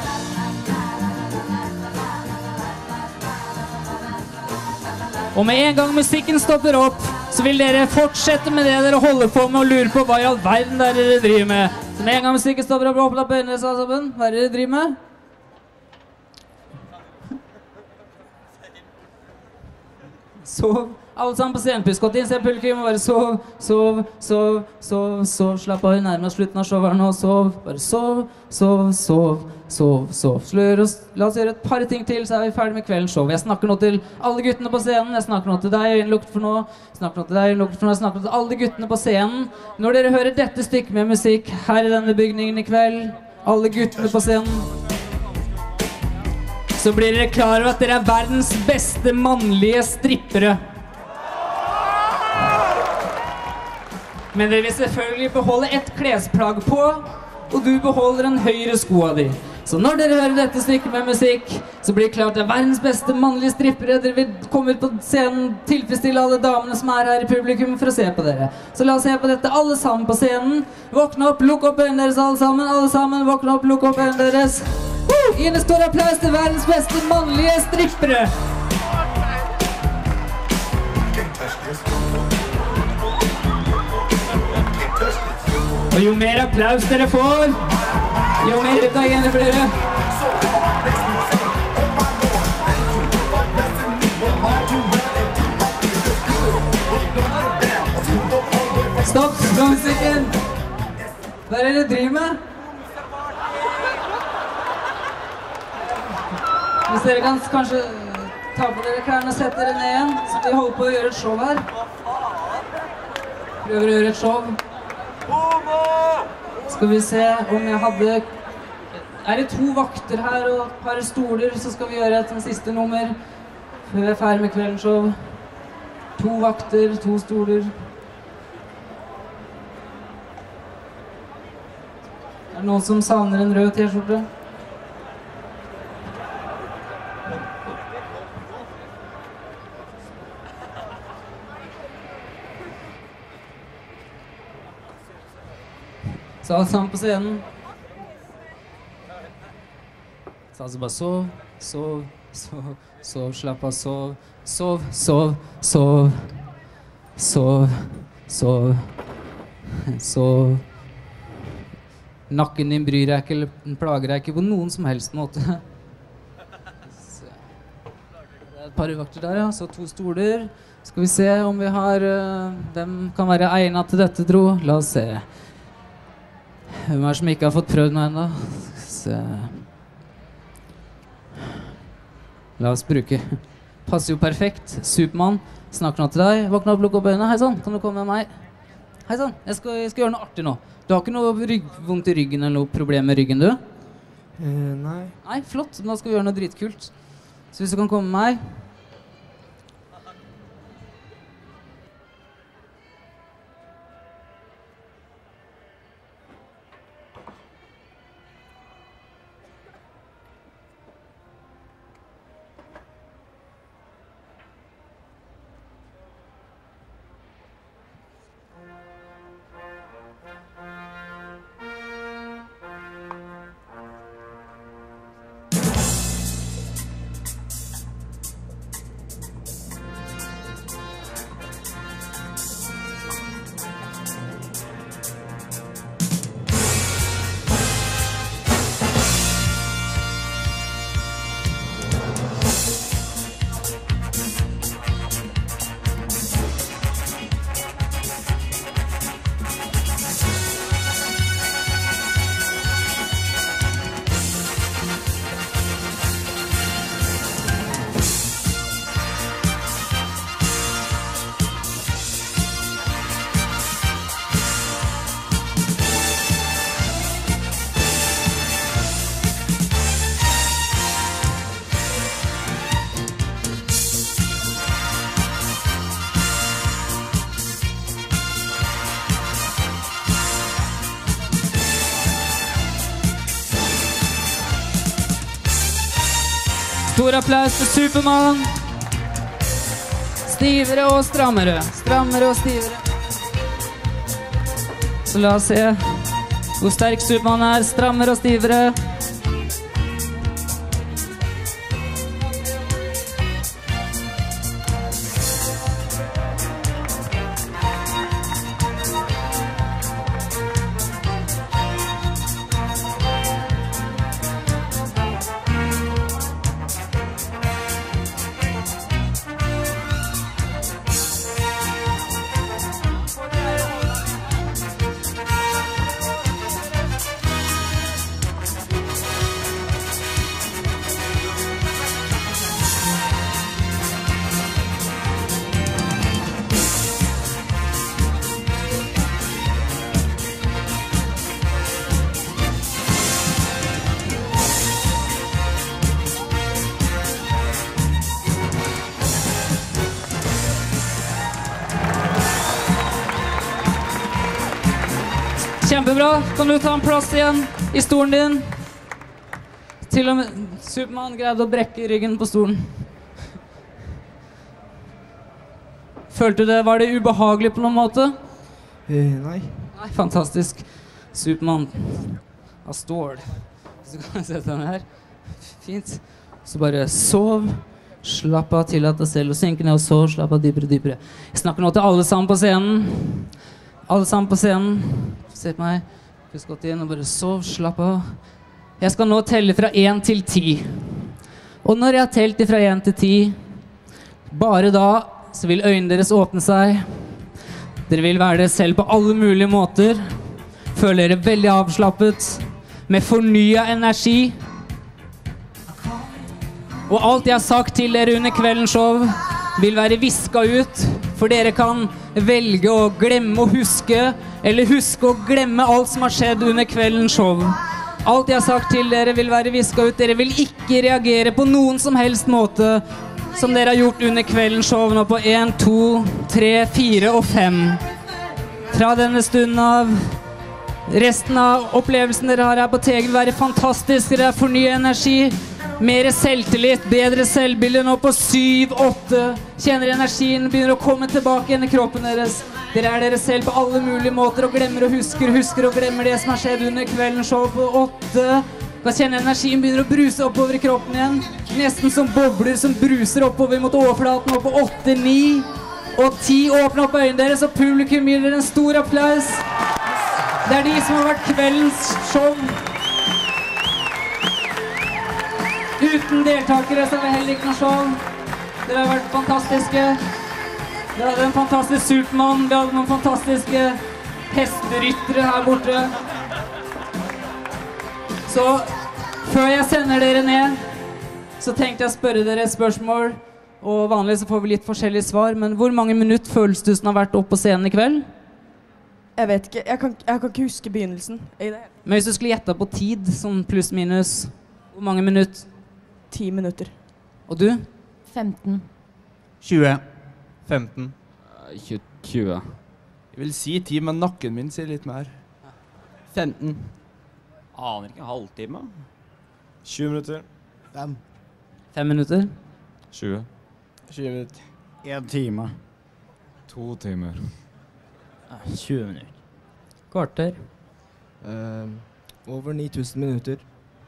Speaker 2: Og med en gang musikken stopper opp, så vil dere fortsette med det dere holder på med og lurer på hva i all verden der dere driver med. Så med en gang musikken stopper opp, åpne opp øynene sammen. Hva er det dere driver med? Sov. Alle sammen på scenen, pusk godt inn, se publikum, bare sov, sov, sov, sov, sov, slapp av, nærmere slutten av showet her nå, sov, bare sov, sov, sov, sov, sov. Så la oss, la oss gjøre et par ting til, så er vi ferdig med kveldens show. Jeg snakker nå til alle guttene på scenen, jeg snakker nå til deg, øynelukket for nå, jeg snakker nå til deg, øynelukket for nå, jeg snakker nå til alle guttene på scenen. Når dere hører dette stykket med musikk her i denne bygningen i kveld, alle guttene på scenen, så blir dere klar over at dere er verdens beste mannlige strippere. Men dere vil selvfølgelig beholde ett klesplagg på, og du beholder en høyre skoa di. Så når dere hører dette stykket med musikk, så blir det klart det er verdens beste mannlige strippere. Dere vil komme ut på scenen, tilfredsstille alle damene som er her i publikum for å se på dere. Så la oss se på dette alle sammen på scenen. Våkne opp, lukk opp øynene deres alle sammen. Alle sammen, våkne opp, lukk opp øynene deres. Woo! Gi en stor applaus til verdens beste mannlige strippere. Og jo mer applaus dere får, jo mer utdagende blir det. Stopp, musikken! Hva er det dere driver med? Hvis dere kan kanskje ta på dere klærne og sette dere ned igjen, så vi holder på å gjøre et show her. Prøver å gjøre et show. Skal vi se om jeg hadde... Er det to vakter her og et par stoler, så skal vi gjøre et siste nummer før vi er ferdig med kveldens show. To vakter, to stoler. Er det noen som savner en rød t-skjorte? Så alle sammen på scenen. Så altså bare sov, sov, sov, sov, slapp av, sov, sov, sov, sov, sov, sov, sov. Nakken din bryr deg ikke, eller plager deg ikke på noen som helst måte. Så. Det er et par vakter der, ja, så to stoler. Skal vi se om vi har, uh, hvem kan være egnet til dette, tro? La oss se. Hvem er det som ikke har fått prøvd noe enda? Så. La oss bruke. Passer jo perfekt. Supermann, snakker nå til deg. Våkne opp, lukk opp øynene. Hei sann, kan du komme med meg? Hei sann, jeg skal, jeg skal gjøre noe artig nå. Du har ikke noe rygg, vondt i ryggen eller noe problem med ryggen, du?
Speaker 9: Eh, nei.
Speaker 2: Nei, flott. Men da skal vi gjøre noe dritkult. Så hvis du kan komme med meg... Stor applaus til Supermann. Stivere og strammere. Strammere og stivere. Så la oss se hvor sterk Supermann er. Strammere og stivere. Kjempebra. Kan du ta en plass igjen i stolen din? Til og med Superman greide å brekke ryggen på stolen. Følte du det? Var det ubehagelig på noen måte?
Speaker 9: Eh, nei.
Speaker 2: Nei, fantastisk. Superman av stål. Så kan jeg sette den her. Fint. Så bare sov. Slapp av, tillat deg selv å synke ned, og så slapp av dypere, dypere. Jeg snakker nå til alle sammen på scenen. Alle sammen på scenen. Se på meg. Pust godt inn og bare sov, slapp av. Jeg skal nå telle fra én til ti. Og når jeg har telt fra én til ti, bare da så vil øynene deres åpne seg. Dere vil være dere selv på alle mulige måter. Føler dere veldig avslappet, med fornyet energi. Og alt jeg har sagt til dere under kveldens show vil være visket ut, for dere kan velge å glemme å huske, eller huske å glemme alt som har skjedd under kveldens show. Alt jeg har sagt til dere vil være visket ut. Dere vil ikke reagere på noen som helst måte som dere har gjort under kveldens show nå på én, to, tre, fire og fem. Fra denne stunden av, resten av opplevelsen dere har her på T G vil være fantastisk. Dere har fornyet energi. Mer selvtillit, bedre selvbilde nå på syv, åtte. Kjenner energien begynner å komme tilbake igjen i kroppen deres. Dere er dere selv på alle mulige måter og glemmer og husker, husker og glemmer det som har skjedd under kveldens show på åtte. Kan kjenne energien begynner å bruse oppover i kroppen igjen. Nesten som bobler som bruser oppover mot overflaten nå på åtte, ni og ti. Åpne opp øynene deres og publikum gir dere en stor applaus. Det er de som har vært kveldens show. Uten deltakere så har vi heller ikke noe show. Dere har vært fantastiske. Vi hadde en fantastisk Superman. Vi hadde noen fantastiske hesteryttere her borte. Så før jeg sender dere ned, så tenkte jeg å spørre dere et spørsmål. Og vanligvis så får vi litt forskjellige svar. Men hvor mange minutter føles du som har vært oppe på scenen i kveld?
Speaker 7: Jeg vet ikke. Jeg kan, jeg kan ikke huske begynnelsen.
Speaker 2: Men hvis du skulle gjette på tid, sånn pluss minus, hvor mange minutter?
Speaker 7: Ti minutter.
Speaker 2: Og du?
Speaker 3: femten.
Speaker 14: tjue. femten.
Speaker 8: tjue.
Speaker 14: Jeg vil si ti, men nakken min sier litt mer.
Speaker 8: femten. Aner ikke, halvtime.
Speaker 14: tjue minutter.
Speaker 9: fem.
Speaker 2: fem minutter.
Speaker 11: tjue.
Speaker 14: tjue minutter.
Speaker 13: En time.
Speaker 11: To timer.
Speaker 13: tjue minutter.
Speaker 2: Kvarter.
Speaker 9: Uh, over ni tusen minutter.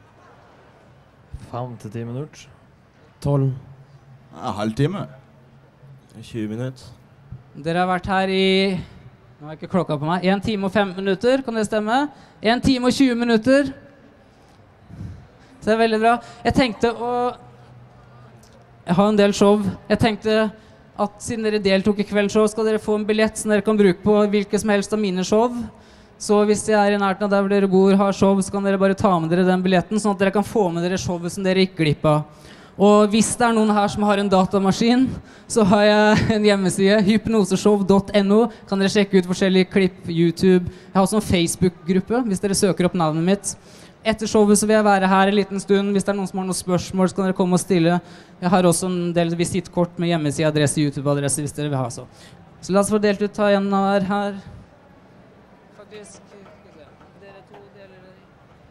Speaker 5: fem til ti minutter.
Speaker 9: tolv.
Speaker 6: Ja, halvtime.
Speaker 14: tjue minutter.
Speaker 2: Dere har vært her i, nå har jeg ikke klokka på meg, en time og fem minutter, kan det stemme? En time og tjue minutter. Så det er veldig bra. Jeg tenkte å, jeg har en del show, jeg tenkte at siden dere deltok i kveldsshow, skal dere få en billett som dere kan bruke på hvilke som helst av mine show. Så hvis jeg er i nærheten av der hvor dere bor, har show, så kan dere bare ta med dere den billetten, sånn at dere kan få med dere showet som dere ikke glipp av. Og hvis det er noen her som har en datamaskin, så har jeg en hjemmeside, hypnoseshow punktum no. Kan dere sjekke ut forskjellige klipp, YouTube. Jeg har også en Facebook-gruppe, hvis dere søker opp navnet mitt. Etter showet så vil jeg være her en liten stund. Hvis det er noen som har noen spørsmål, så kan dere komme og stille. Jeg har også en del visittkort med hjemmeside, adresse, YouTube-adresse, hvis dere vil ha så. Så la oss få delt ut, ta en av hver her. Faktisk, dere to deler det.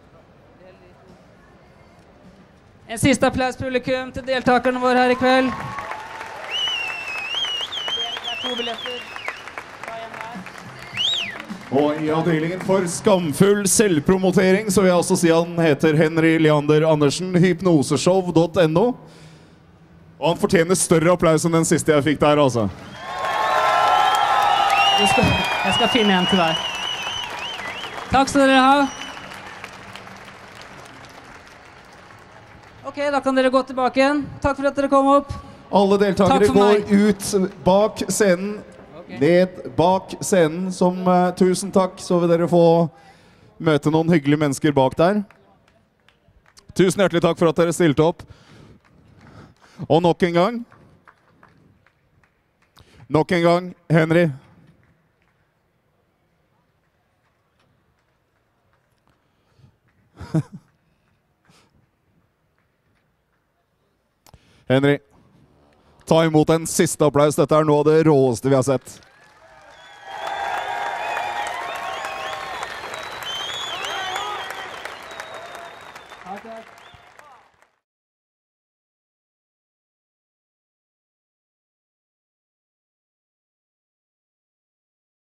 Speaker 2: En siste applaus, publikum, til deltakerne våre her i kveld. Det er to billetter.
Speaker 1: Og i avdelingen for skamfull selvpromotering så vil jeg også si han heter Henry Leander Andersen, hypnoseshow punktum no. Og han fortjener større applaus enn den siste jeg fikk der, altså.
Speaker 2: Jeg skal, jeg skal finne en til deg. Takk skal dere ha. Ok, da kan dere gå tilbake igjen. Takk for at dere kom opp.
Speaker 1: Alle deltakere går
Speaker 2: meg.
Speaker 1: ut bak scenen. Ned bak scenen som uh, tusen takk, så vil dere få møte noen hyggelige mennesker bak der. Tusen hjertelig takk for at dere stilte opp. Og nok en gang. Nok en gang, Henry. Henry, ta imot en siste applaus. Dette er noe av det råeste vi har sett.